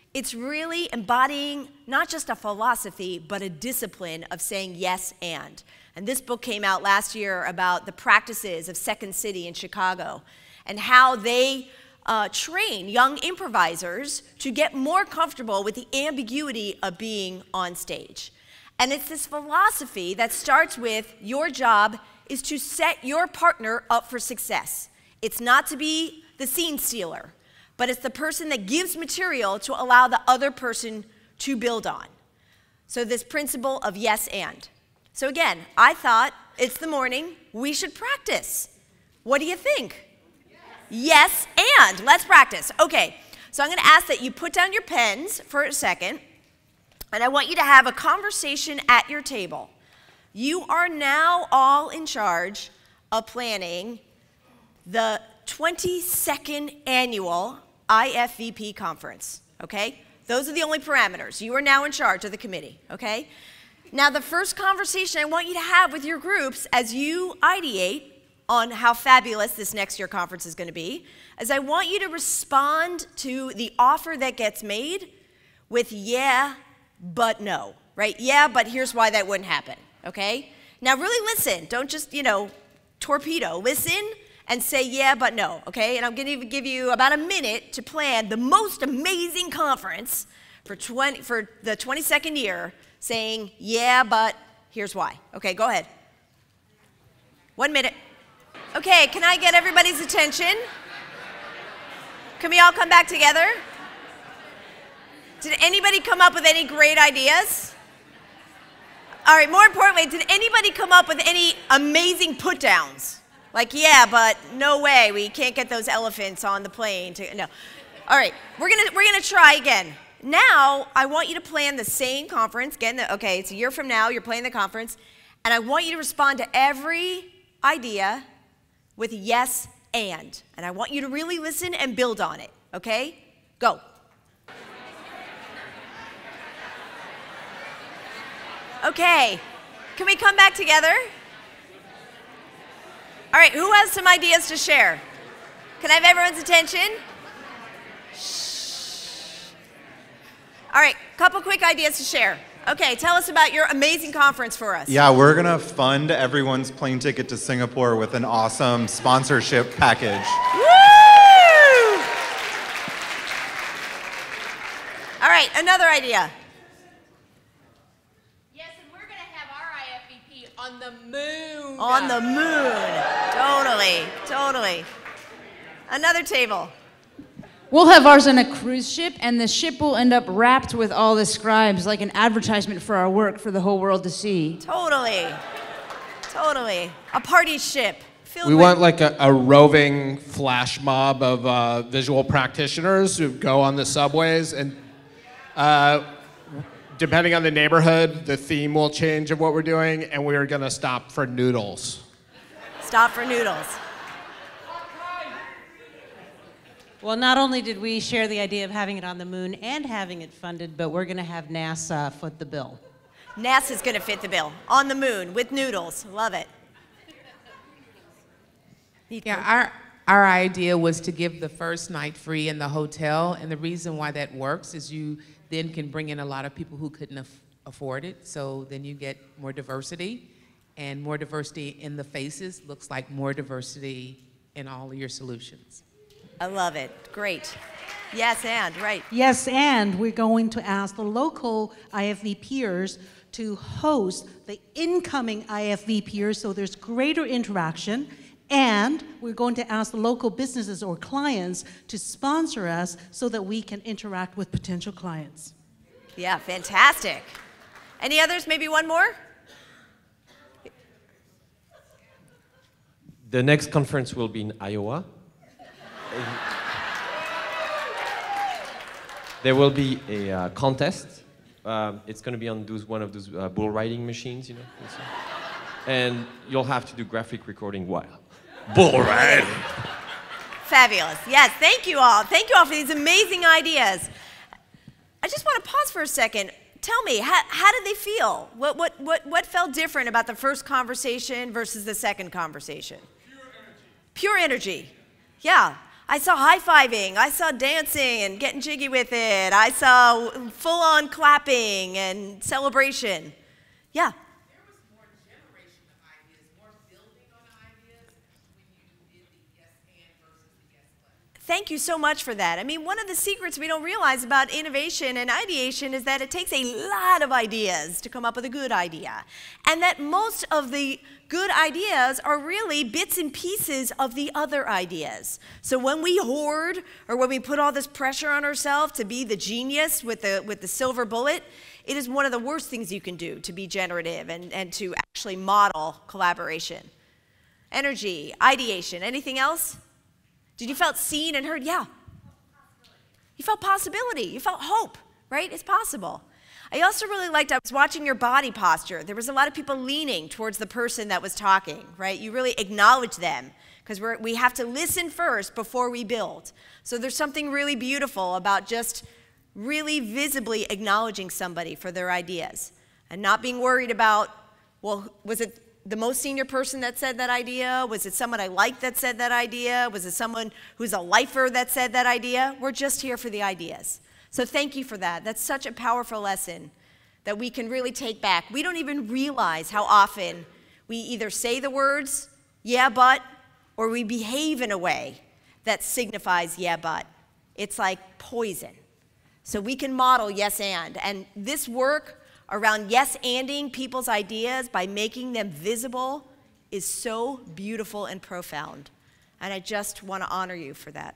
It's really embodying not just a philosophy, but a discipline of saying yes and. And this book came out last year about the practices of Second City in Chicago and how they train young improvisers to get more comfortable with the ambiguity of being on stage. And it's this philosophy that starts with your job is to set your partner up for success. It's not to be the scene stealer, but it's the person that gives material to allow the other person to build on. So this principle of yes and. So again, I thought it's the morning, we should practice. What do you think? Yes and. Let's practice. Okay, so I'm going to ask that you put down your pens for a second, and I want you to have a conversation at your table. You are now all in charge of planning the 22nd annual IFVP conference, okay? Those are the only parameters. You are now in charge of the committee, okay? Now, the first conversation I want you to have with your groups as you ideate on how fabulous this next year conference is going to be, is I want you to respond to the offer that gets made with yeah, but no, right? Yeah, but here's why that wouldn't happen, okay? Now, really listen. Don't just, torpedo. Listen and say yeah, but no, okay? And I'm going to give you about a minute to plan the most amazing conference for the 22nd year, saying yeah, but here's why. Okay, go ahead. 1 minute. Okay, can I get everybody's attention? Can we all come back together? Did anybody come up with any great ideas? All right, more importantly, did anybody come up with any amazing put-downs? Like, yeah, but no way, we can't get those elephants on the plane. No. All right, we're gonna try again. Now, I want you to plan the same conference. Okay, it's a year from now, you're planning the conference, and I want you to respond to every idea with yes and. And I want you to really listen and build on it, okay? Go. Okay, can we come back together? All right, who has some ideas to share? Can I have everyone's attention? Shh. All right, couple quick ideas to share. Okay, tell us about your amazing conference for us. Yeah, we're gonna fund everyone's plane ticket to Singapore with an awesome sponsorship package. Woo! All right, another idea. Yes, and we're gonna have our IFVP on the moon. On the moon. Totally. Another table. We'll have ours on a cruise ship, and the ship will end up wrapped with all the scribes, like an advertisement for our work for the whole world to see. Totally. A party ship. We want like a roving flash mob of visual practitioners who go on the subways, and depending on the neighborhood, the theme will change of what we're doing, and we're gonna stop for noodles. Stop for noodles. Well, not only did we share the idea of having it on the moon and having it funded, but we're going to have NASA foot the bill. NASA's going to fit the bill. On the moon with noodles. Love it. Yeah, our idea was to give the first night free in the hotel, and the reason why that works is you then can bring in a lot of people who couldn't afford it, so then you get more diversity, and more diversity in the faces looks like more diversity in all of your solutions. I love it. Great. Yes, and, right. Yes, and we're going to ask the local IFVPers to host the incoming IFVPers so there's greater interaction, and we're going to ask the local businesses or clients to sponsor us so that we can interact with potential clients. Yeah, fantastic. Any others? Maybe one more? The next conference will be in Iowa. There will be a contest. It's going to be on one of those bull riding machines, and you'll have to do graphic recording while bull riding. Fabulous. Yes, thank you all. Thank you all for these amazing ideas. I just want to pause for a second. Tell me, how did they feel? What felt different about the first conversation versus the second conversation? Pure energy. Yeah. I saw high-fiving, I saw dancing and getting jiggy with it, I saw full-on clapping and celebration. Yeah? There was more generation of ideas, more building on ideas when you did the yes and versus the yes but. Thank you so much for that. I mean, one of the secrets we don't realize about innovation and ideation is that it takes a lot of ideas to come up with a good idea. And that most of the good ideas are really bits and pieces of the other ideas. So when we hoard or when we put all this pressure on ourselves to be the genius with the silver bullet, it is one of the worst things you can do to be generative and to actually model collaboration. Energy, ideation, anything else? Did you felt seen and heard? Yeah. You felt possibility. You felt hope, right? It's possible. I also really liked, I was watching your body posture. There was a lot of people leaning towards the person that was talking, right? You really acknowledge them because we have to listen first before we build. So there's something really beautiful about just really visibly acknowledging somebody for their ideas and not being worried about, well, was it the most senior person that said that idea? Was it someone I liked that said that idea? Was it someone who's a lifer that said that idea? We're just here for the ideas. So thank you for that. That's such a powerful lesson that we can really take back. We don't even realize how often we either say the words, yeah, but, or we behave in a way that signifies yeah, but. It's like poison. So we can model yes and this work around yes-anding people's ideas by making them visible is so beautiful and profound. And I just want to honor you for that.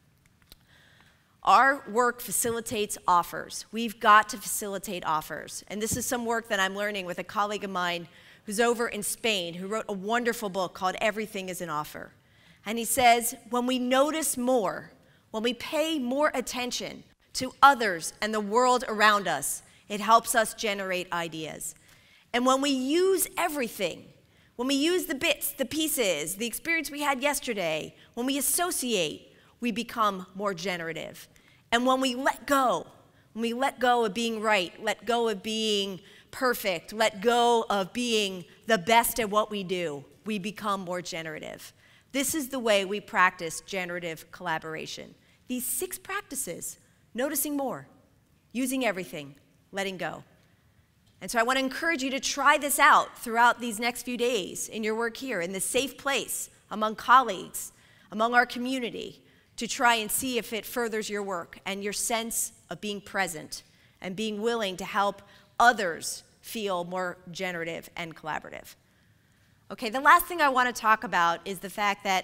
Our work facilitates offers. We've got to facilitate offers. And this is some work that I'm learning with a colleague of mine who's over in Spain, who wrote a wonderful book called Everything is an Offer. And he says, when we notice more, when we pay more attention to others and the world around us, it helps us generate ideas. And when we use everything, when we use the bits, the pieces, the experience we had yesterday, when we associate, we become more generative. And when we let go of being right, let go of being perfect, let go of being the best at what we do, we become more generative. This is the way we practice generative collaboration. These 6 practices, noticing more, using everything, letting go. And so I want to encourage you to try this out throughout these next few days in your work here, in this safe place, among colleagues, among our community, to try and see if it furthers your work and your sense of being present and being willing to help others feel more generative and collaborative. Okay, the last thing I want to talk about is the fact that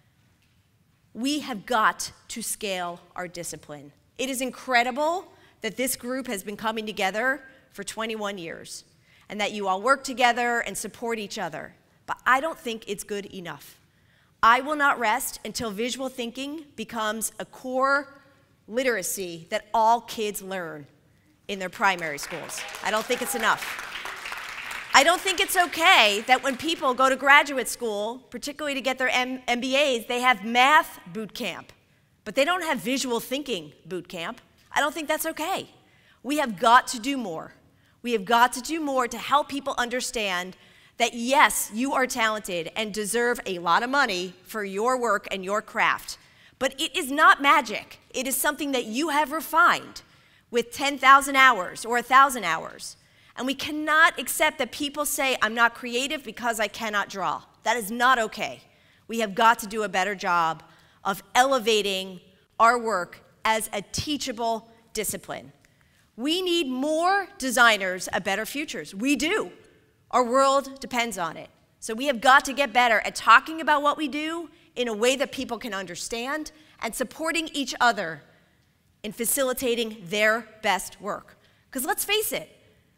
we have got to scale our discipline. It is incredible that this group has been coming together for 21 years and that you all work together and support each other. But I don't think it's good enough. I will not rest until visual thinking becomes a core literacy that all kids learn in their primary schools. I don't think it's enough. I don't think it's okay that when people go to graduate school, particularly to get their MBAs, they have math boot camp, but they don't have visual thinking boot camp. I don't think that's okay. We have got to do more. We have got to do more to help people understand that yes, you are talented and deserve a lot of money for your work and your craft. But it is not magic. It is something that you have refined with 10,000 hours or 1,000 hours. And we cannot accept that people say, I'm not creative because I cannot draw. That is not okay. We have got to do a better job of elevating our work as a teachable discipline. We need more designers of better futures. We do. Our world depends on it. So we have got to get better at talking about what we do in a way that people can understand and supporting each other in facilitating their best work. Because let's face it,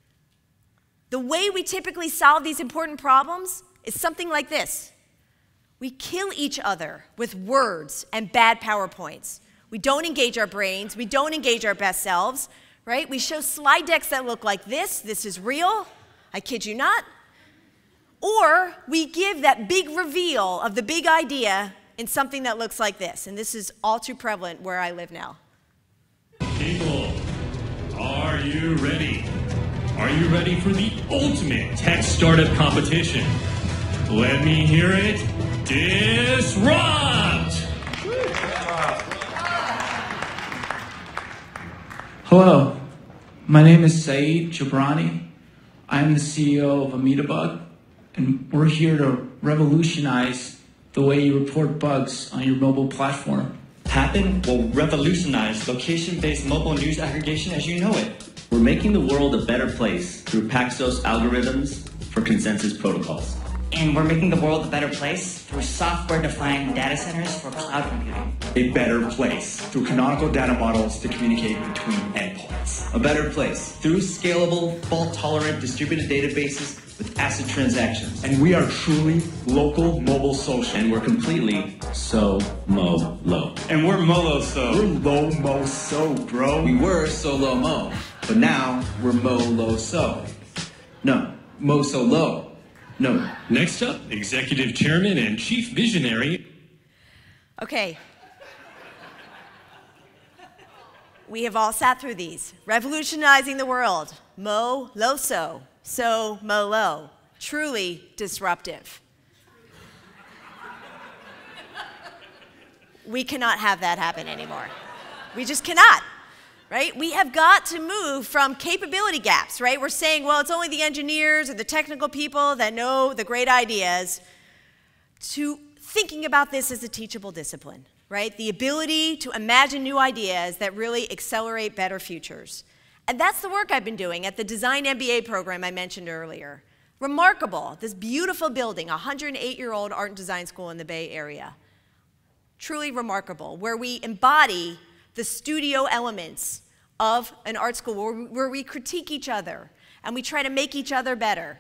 the way we typically solve these important problems is something like this. We kill each other with words and bad PowerPoints. We don't engage our brains. We don't engage our best selves, right? We show slide decks that look like this. This is real. I kid you not. Or we give that big reveal of the big idea in something that looks like this. And this is all too prevalent where I live now. People, are you ready? Are you ready for the ultimate tech startup competition? Let me hear it. Disrupt! Hello, my name is Saeed Jabrani. I am the CEO of AmitaBug, and we're here to revolutionize the way you report bugs on your mobile platform. Happen will revolutionize location-based mobile news aggregation as you know it. We're making the world a better place through Paxos algorithms for consensus protocols. And we're making the world a better place through software-defined data centers for cloud computing. A better place through canonical data models to communicate between endpoints. A better place through scalable, fault-tolerant distributed databases with ACID transactions. And we are truly local mobile social. And we're completely so-mo-low. And we're molo-so. We're low-mo-so, bro. We were so-low-mo, but now we're mo-low-so. No, mo-so-low. No. Next up, Executive Chairman and Chief Visionary. Okay. We have all sat through these. Revolutionizing the world. Mo-lo-so. So-mo-lo. Truly disruptive. We cannot have that happen anymore. We just cannot. Right? We have got to move from capability gaps, right? We're saying, well, it's only the engineers or the technical people that know the great ideas, to thinking about this as a teachable discipline, right? The ability to imagine new ideas that really accelerate better futures. And that's the work I've been doing at the Design MBA program I mentioned earlier. Remarkable, this beautiful building, a 108-year-old art and design school in the Bay Area. Truly remarkable, where we embody the studio elements of an art school where we critique each other and we try to make each other better.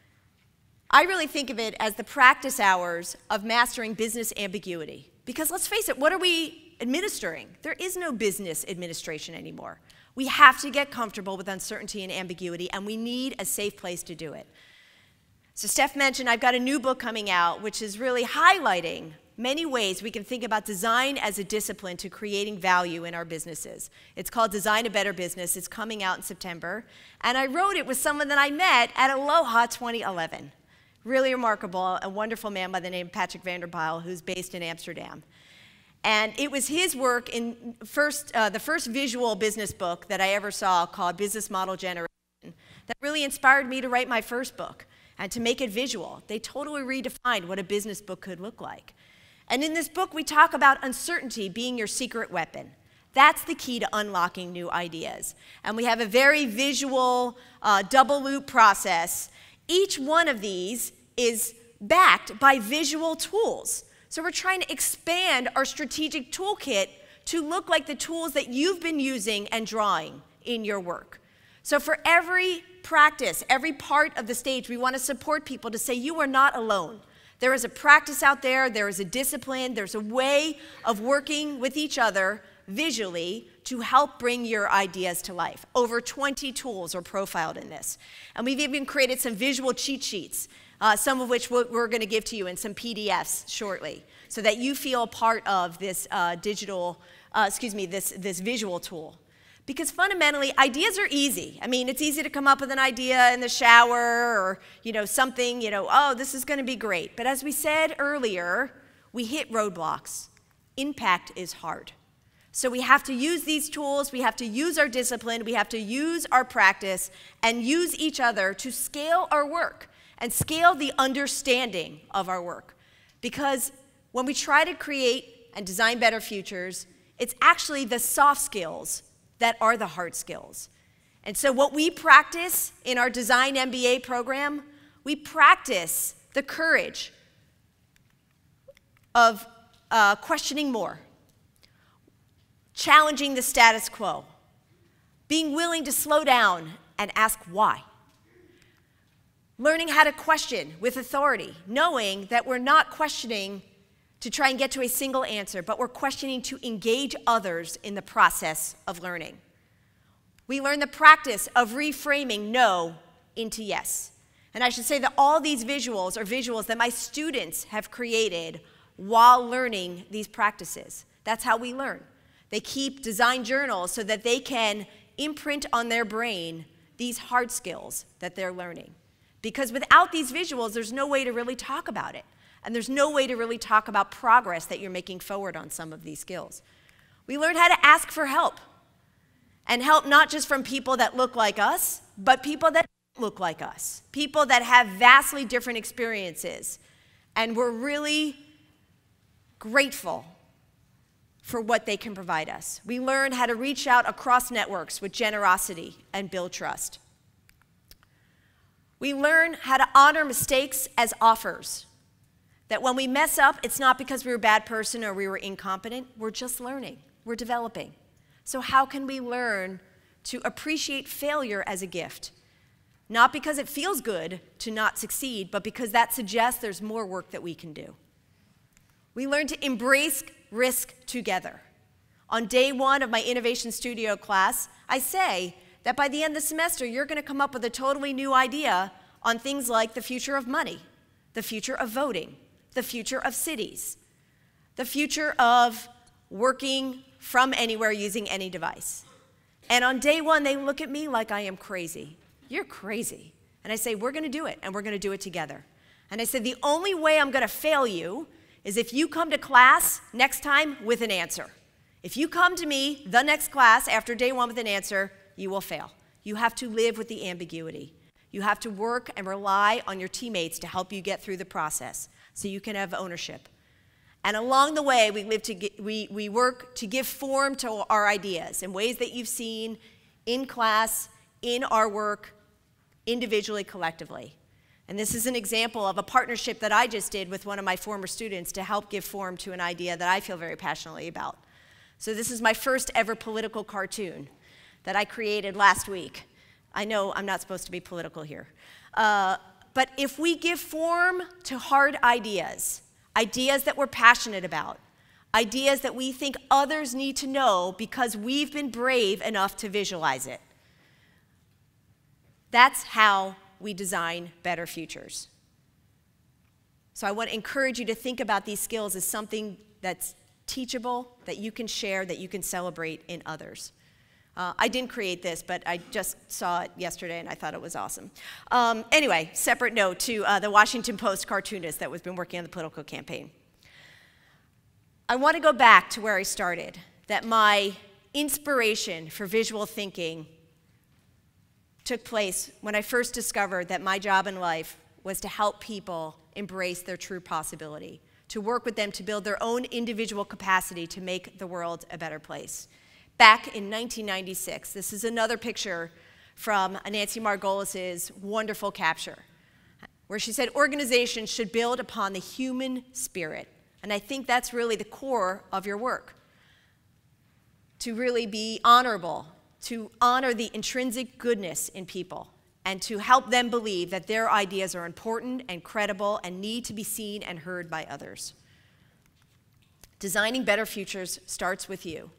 I really think of it as the practice hours of mastering business ambiguity. Because let's face it, what are we administering? There is no business administration anymore. We have to get comfortable with uncertainty and ambiguity, and we need a safe place to do it. So Steph mentioned I've got a new book coming out which is really highlighting many ways we can think about design as a discipline to creating value in our businesses. It's called Design a Better Business. It's coming out in September. And I wrote it with someone that I met at Aloha 2011. Really remarkable, a wonderful man by the name of Patrick Vanderpyle, who's based in Amsterdam. And it was his work in the first visual business book that I ever saw called Business Model Generation that really inspired me to write my first book and to make it visual. They totally redefined what a business book could look like. And in this book, we talk about uncertainty being your secret weapon. That's the key to unlocking new ideas. And we have a very visual double loop process. Each one of these is backed by visual tools. So we're trying to expand our strategic toolkit to look like the tools that you've been using and drawing in your work. So for every practice, every part of the stage, we want to support people to say you are not alone. There is a practice out there, there is a discipline, there's a way of working with each other visually to help bring your ideas to life. Over 20 tools are profiled in this. And we've even created some visual cheat sheets, some of which we're going to give to you in some PDFs shortly, so that you feel part of this this visual tool. Because fundamentally, ideas are easy. I mean, it's easy to come up with an idea in the shower or, something, oh, this is going to be great. But as we said earlier, we hit roadblocks. Impact is hard. So we have to use these tools, we have to use our discipline, we have to use our practice, and use each other to scale our work and scale the understanding of our work. Because when we try to create and design better futures, it's actually the soft skills that are the hard skills. And so what we practice in our Design MBA program, we practice the courage of questioning more, challenging the status quo, being willing to slow down and ask why, learning how to question with authority, knowing that we're not questioning to try and get to a single answer, but we're questioning to engage others in the process of learning. We learn the practice of reframing no into yes. And I should say that all these visuals are visuals that my students have created while learning these practices. That's how we learn. They keep design journals so that they can imprint on their brain these hard skills that they're learning. Because without these visuals, there's no way to really talk about it. And there's no way to really talk about progress that you're making forward on some of these skills. We learned how to ask for help. And help not just from people that look like us, but people that don't look like us. People that have vastly different experiences. And we're really grateful for what they can provide us. We learn how to reach out across networks with generosity and build trust. We learn how to honor mistakes as offers. That when we mess up, it's not because we were a bad person or we were incompetent. We're just learning. We're developing. So how can we learn to appreciate failure as a gift? Not because it feels good to not succeed, but because that suggests there's more work that we can do. We learn to embrace risk together. On day one of my Innovation Studio class, I say that by the end of the semester, you're going to come up with a totally new idea on things like the future of money, the future of voting, the future of cities, the future of working from anywhere using any device. And on day one, they look at me like I am crazy. You're crazy. And I say, we're going to do it, and we're going to do it together. And I said, the only way I'm going to fail you is if you come to class next time with an answer. If you come to me the next class after day one with an answer, you will fail. You have to live with the ambiguity. You have to work and rely on your teammates to help you get through the process so you can have ownership. And along the way, we work to give form to our ideas in ways that you've seen in class, in our work, individually, collectively. And this is an example of a partnership that I just did with one of my former students to help give form to an idea that I feel very passionately about. So this is my first ever political cartoon that I created last week. I know I'm not supposed to be political here. But if we give form to hard ideas, ideas that we're passionate about, ideas that we think others need to know because we've been brave enough to visualize it, that's how we design better futures. So I want to encourage you to think about these skills as something that's teachable, that you can share, that you can celebrate in others. I didn't create this, but I just saw it yesterday and I thought it was awesome. Anyway, separate note to the Washington Post cartoonist that was been working on the political campaign. I want to go back to where I started, that my inspiration for visual thinking took place when I first discovered that my job in life was to help people embrace their true possibility, to work with them to build their own individual capacity to make the world a better place. Back in 1996, this is another picture from Nancy Margolis's wonderful capture, where she said organizations should build upon the human spirit. And I think that's really the core of your work, to really be honorable, to honor the intrinsic goodness in people, and to help them believe that their ideas are important and credible and need to be seen and heard by others. Designing better futures starts with you.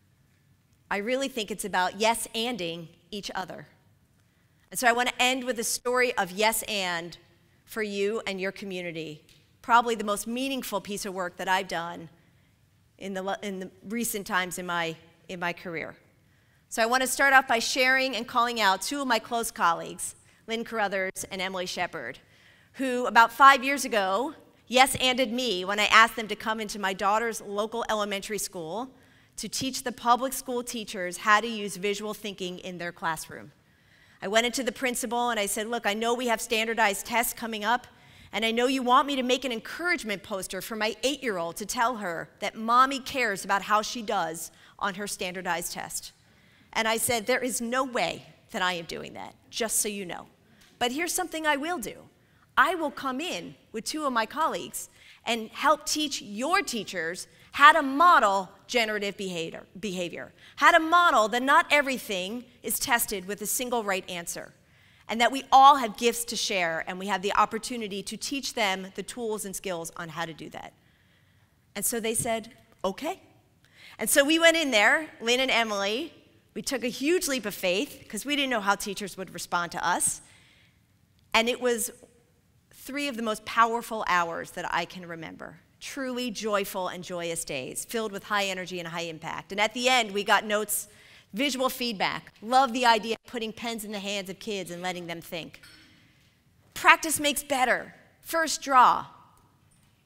I really think it's about yes-anding each other. And so I want to end with a story of yes and for you and your community. Probably the most meaningful piece of work that I've done in the recent times in my career. So I want to start off by sharing and calling out two of my close colleagues, Lynn Carruthers and Emily Shepard, who about 5 years ago yes-anded me when I asked them to come into my daughter's local elementary school to teach the public school teachers how to use visual thinking in their classroom. I went into the principal and I said, look, I know we have standardized tests coming up, and I know you want me to make an encouragement poster for my 8-year-old to tell her that mommy cares about how she does on her standardized test. And I said, there is no way that I am doing that, just so you know. But here's something I will do. I will come in with two of my colleagues and help teach your teachers how to model generative behavior, how to model that not everything is tested with a single right answer, and that we all have gifts to share, and we have the opportunity to teach them the tools and skills on how to do that. And so they said, okay. And so we went in there, Lynn and Emily. We took a huge leap of faith because we didn't know how teachers would respond to us. And it was 3 of the most powerful hours that I can remember. Truly joyful and joyous days, filled with high energy and high impact. And at the end, we got notes, visual feedback. Love the idea of putting pens in the hands of kids and letting them think. Practice makes better. First draw.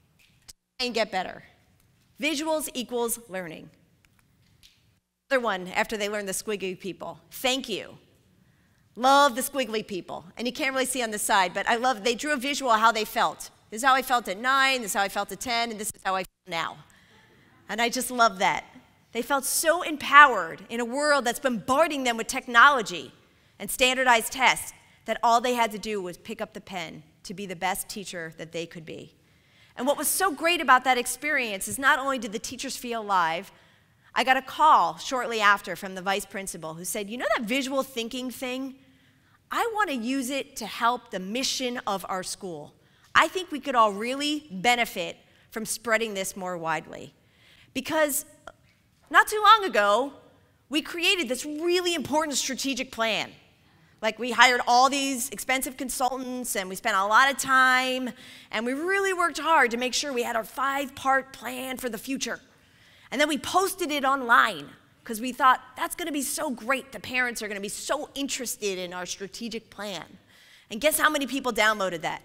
and get better. Visuals equals learning. Another one after they learn the squiggly people. Thank you. Love the squiggly people. And you can't really see on the side, but I love, they drew a visual of how they felt. This is how I felt at 9, this is how I felt at 10, and this is how I feel now. And I just love that. They felt so empowered in a world that's bombarding them with technology and standardized tests that all they had to do was pick up the pen to be the best teacher that they could be. And what was so great about that experience is not only did the teachers feel alive, I got a call shortly after from the vice principal who said, you know that visual thinking thing? I want to use it to help the mission of our school. I think we could all really benefit from spreading this more widely. Because not too long ago, we created this really important strategic plan. Like we hired all these expensive consultants and we spent a lot of time and we really worked hard to make sure we had our 5-part plan for the future. And then we posted it online because we thought that's going to be so great. The parents are going to be so interested in our strategic plan. And guess how many people downloaded that?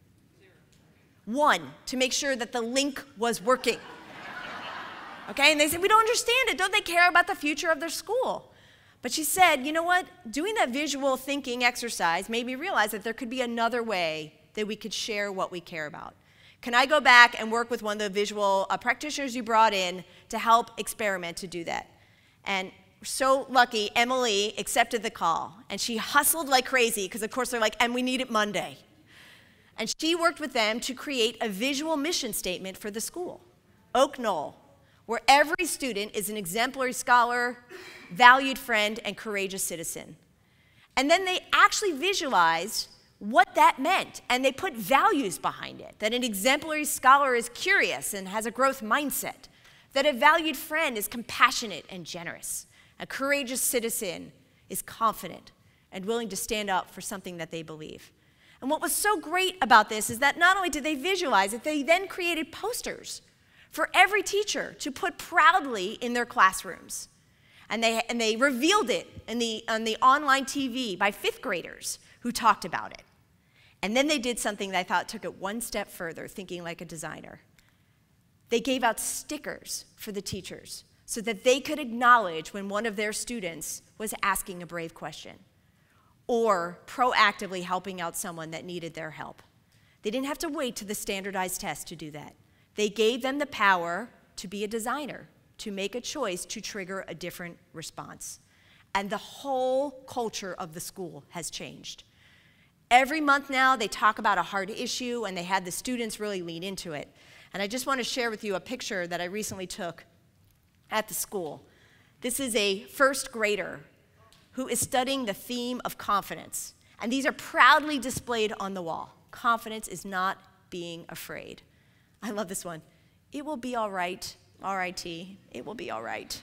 1, to make sure that the link was working. Okay, and they said, we don't understand it. Don't they care about the future of their school? But she said, you know what? Doing that visual thinking exercise made me realize that there could be another way that we could share what we care about. Can I go back and work with one of the visual practitioners you brought in to help experiment to do that? And we're so lucky, Emily accepted the call. And she hustled like crazy, because of course they're like, and we need it Monday. And she worked with them to create a visual mission statement for the school, Oak Knoll, where every student is an exemplary scholar, valued friend, and courageous citizen. And then they actually visualized what that meant, and they put values behind it, that an exemplary scholar is curious and has a growth mindset, that a valued friend is compassionate and generous, a courageous citizen is confident and willing to stand up for something that they believe. And what was so great about this is that not only did they visualize it, they then created posters for every teacher to put proudly in their classrooms. And they revealed it on the online TV by 5th graders who talked about it. And then they did something that I thought took it one step further, thinking like a designer. They gave out stickers for the teachers so that they could acknowledge when one of their students was asking a brave question or proactively helping out someone that needed their help. They didn't have to wait to the standardized test to do that. They gave them the power to be a designer, to make a choice to trigger a different response. And the whole culture of the school has changed. Every month now, they talk about a hard issue, and they had the students really lean into it. And I just want to share with you a picture that I recently took at the school. This is a 1st grader who is studying the theme of confidence. And these are proudly displayed on the wall. Confidence is not being afraid. I love this one. It will be all right, R-I-T, it will be all right.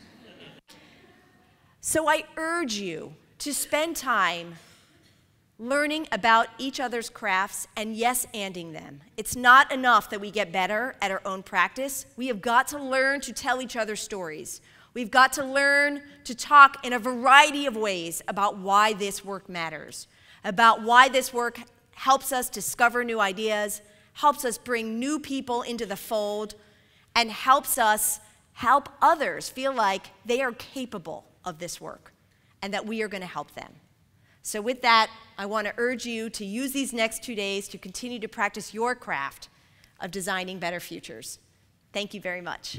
So I urge you to spend time learning about each other's crafts and yes-anding them. It's not enough that we get better at our own practice. We have got to learn to tell each other stories. We've got to learn to talk in a variety of ways about why this work matters, about why this work helps us discover new ideas, helps us bring new people into the fold, and helps us help others feel like they are capable of this work and that we are going to help them. So with that, I want to urge you to use these next 2 days to continue to practice your craft of designing better futures. Thank you very much.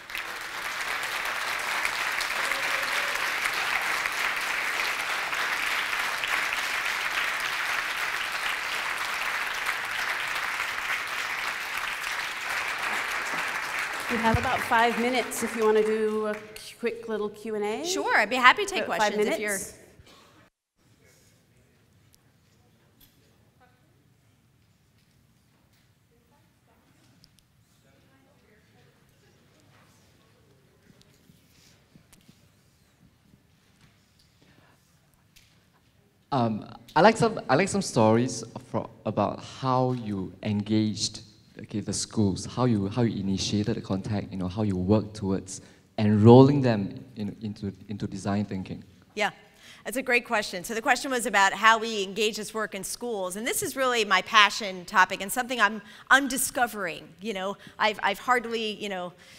We have about 5 minutes if you want to do a quick little Q&A. Sure, I'd be happy to take questions 5 minutes. if you're... I like some stories about how you engaged the schools, how you initiated the contact, how you worked towards enrolling them into design thinking. Yeah. That's a great question. So the question was about how we engage this work in schools, and this is really my passion topic and something I'm discovering. I've hardly,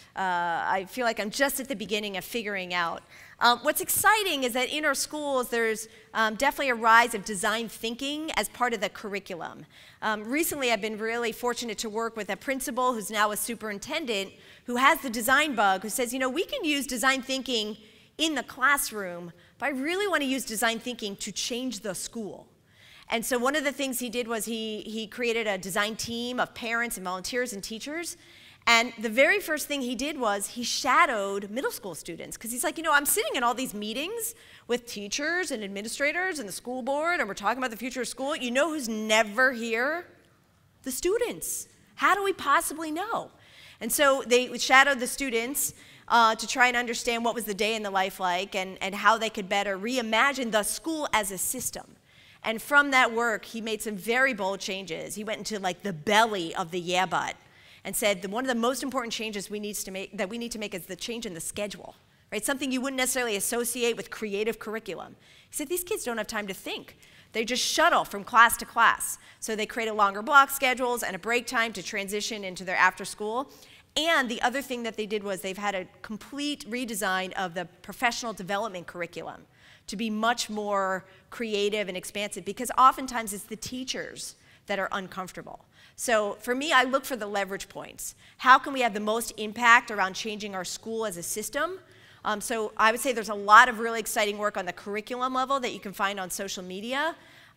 I feel like I'm just at the beginning of figuring out. What's exciting is that in our schools, there's definitely a rise of design thinking as part of the curriculum. Recently, I've been really fortunate to work with a principal who's now a superintendent who has the design bug, who says, we can use design thinking in the classroom, but I really want to use design thinking to change the school. And so one of the things he did was he created a design team of parents and volunteers and teachers. And the very first thing he did was he shadowed middle school students, because he's like, I'm sitting in all these meetings with teachers and administrators and the school board, and we're talking about the future of school. You know who's never here? The students. How do we possibly know? And so they shadowed the students to try and understand what was the day in the life like and how they could better reimagine the school as a system. And from that work, he made some very bold changes. He went into like the belly of the yeah but and said that one of the most important changes we need to make is the change in the schedule, right? Something you wouldn't necessarily associate with creative curriculum. He said these kids don't have time to think. They just shuttle from class to class. So they created longer block schedules and a break time to transition into their after school. And the other thing that they did was they've had a complete redesign of the professional development curriculum to be much more creative and expansive, because oftentimes it's the teachers that are uncomfortable. So for me, I look for the leverage points. How can we have the most impact around changing our school as a system? So I would say there's a lot of really exciting work on the curriculum level that you can find on social media.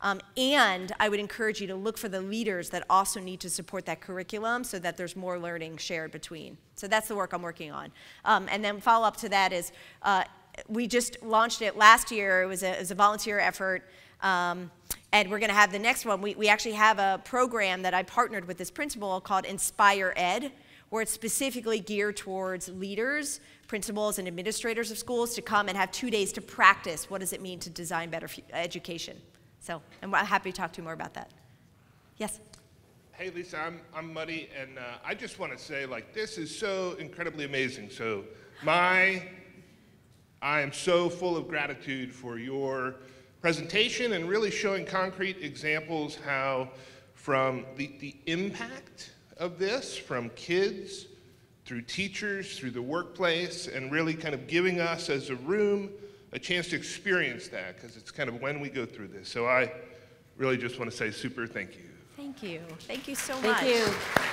And I would encourage you to look for the leaders that also need to support that curriculum so that there's more learning shared between. So that's the work I'm working on. And then follow up to that is we just launched it last year. It was a volunteer effort. And we're going to have the next one. We actually have a program that I partnered with this principal called Inspire Ed, where it's specifically geared towards leaders, principals, and administrators of schools to come and have 2 days to practice what does it mean to design better education. So I'm happy to talk to you more about that. Yes? Hey, Lisa, I'm Muddy, and I just want to say, this is so incredibly amazing. So I am so full of gratitude for your presentation and really showing concrete examples how from the impact of this, from kids through teachers, through the workplace, and really kind of giving us as a room a chance to experience that, because it's kind of when we go through this. So I really just want to say super thank you. Thank you. Thank you so much. Thank you.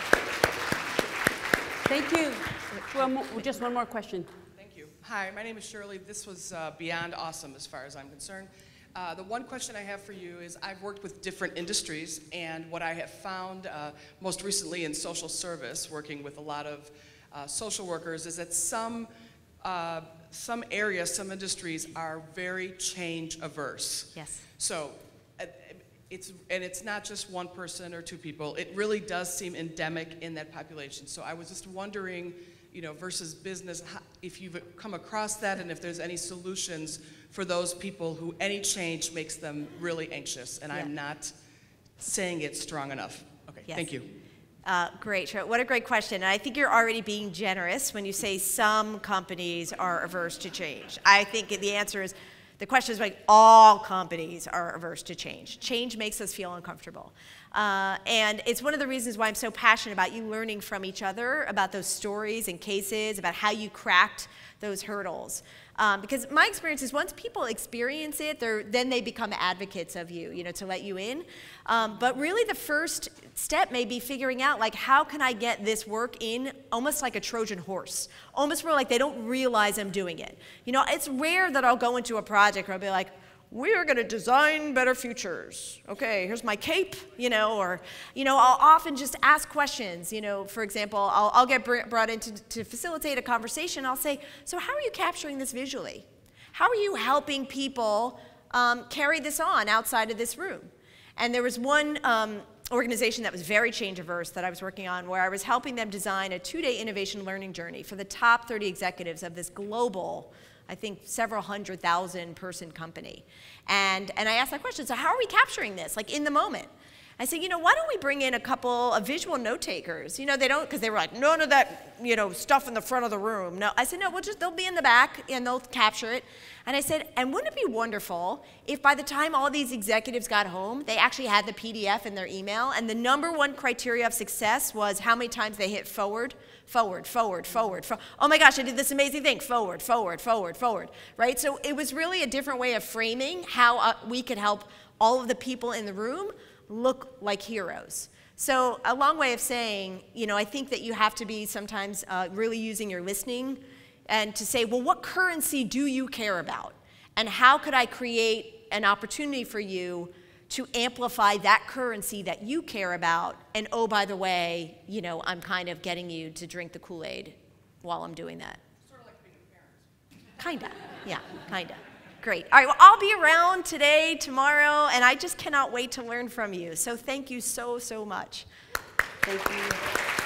Thank you. Well, just one more question. Thank you. Hi, my name is Shirley. This was beyond awesome as far as I'm concerned. The one question I have for you is I've worked with different industries, and what I have found most recently in social service, working with a lot of social workers, is that some areas, some industries are very change averse. Yes. So it's not just one person or two people. It really does seem endemic in that population. So I was just wondering, versus business, if you've come across that and if there's any solutions for those people who any change makes them really anxious. And yeah. I'm not saying it strong enough. Okay, yes. Thank you. Great, what a great question. And I think you're already being generous when you say some companies are averse to change. I think the answer is, the question is all companies are averse to change. Change makes us feel uncomfortable. And it's one of the reasons why I'm so passionate about you learning from each other about those stories and cases, about how you cracked those hurdles. Because my experience is once people experience it, then they become advocates of you, to let you in. But really the first step may be figuring out, how can I get this work in almost like a Trojan horse? Almost where they don't realize I'm doing it. It's rare that I'll go into a project where I'll be like, we are going to design better futures. Okay, here's my cape, or, I'll often just ask questions. For example, I'll get brought in to facilitate a conversation. I'll say, so how are you capturing this visually? How are you helping people carry this on outside of this room? And there was one organization that was very change averse that I was working on, where I was helping them design a 2-day innovation learning journey for the top 30 executives of this global, I think, several 100,000 person company. And I asked that question, so how are we capturing this, in the moment? I said, you know, why don't we bring in a couple of visual note takers? You know, they don't, because they were like, none of that, you know, stuff in the front of the room. No, I said, no, they'll be in the back and they'll capture it. And I said, and wouldn't it be wonderful if by the time all these executives got home, they actually had the PDF in their email, and the #1 criteria of success was how many times they hit forward, forward, forward, forward, forward. Oh my gosh, I did this amazing thing, forward, forward, forward, forward, right? So it was really a different way of framing how we could help all of the people in the room look like heroes. So a long way of saying, you know, I think that you have to be sometimes really using your listening and to say, well, what currency do you care about? And how could I create an opportunity for you to amplify that currency that you care about? And oh, by the way, you know, I'm kind of getting you to drink the Kool-Aid while I'm doing that. Sort of like being a parent. Kinda, yeah, kinda. Great. All right, well, I'll be around today, tomorrow, and I just cannot wait to learn from you. So thank you so, so much. Thank you.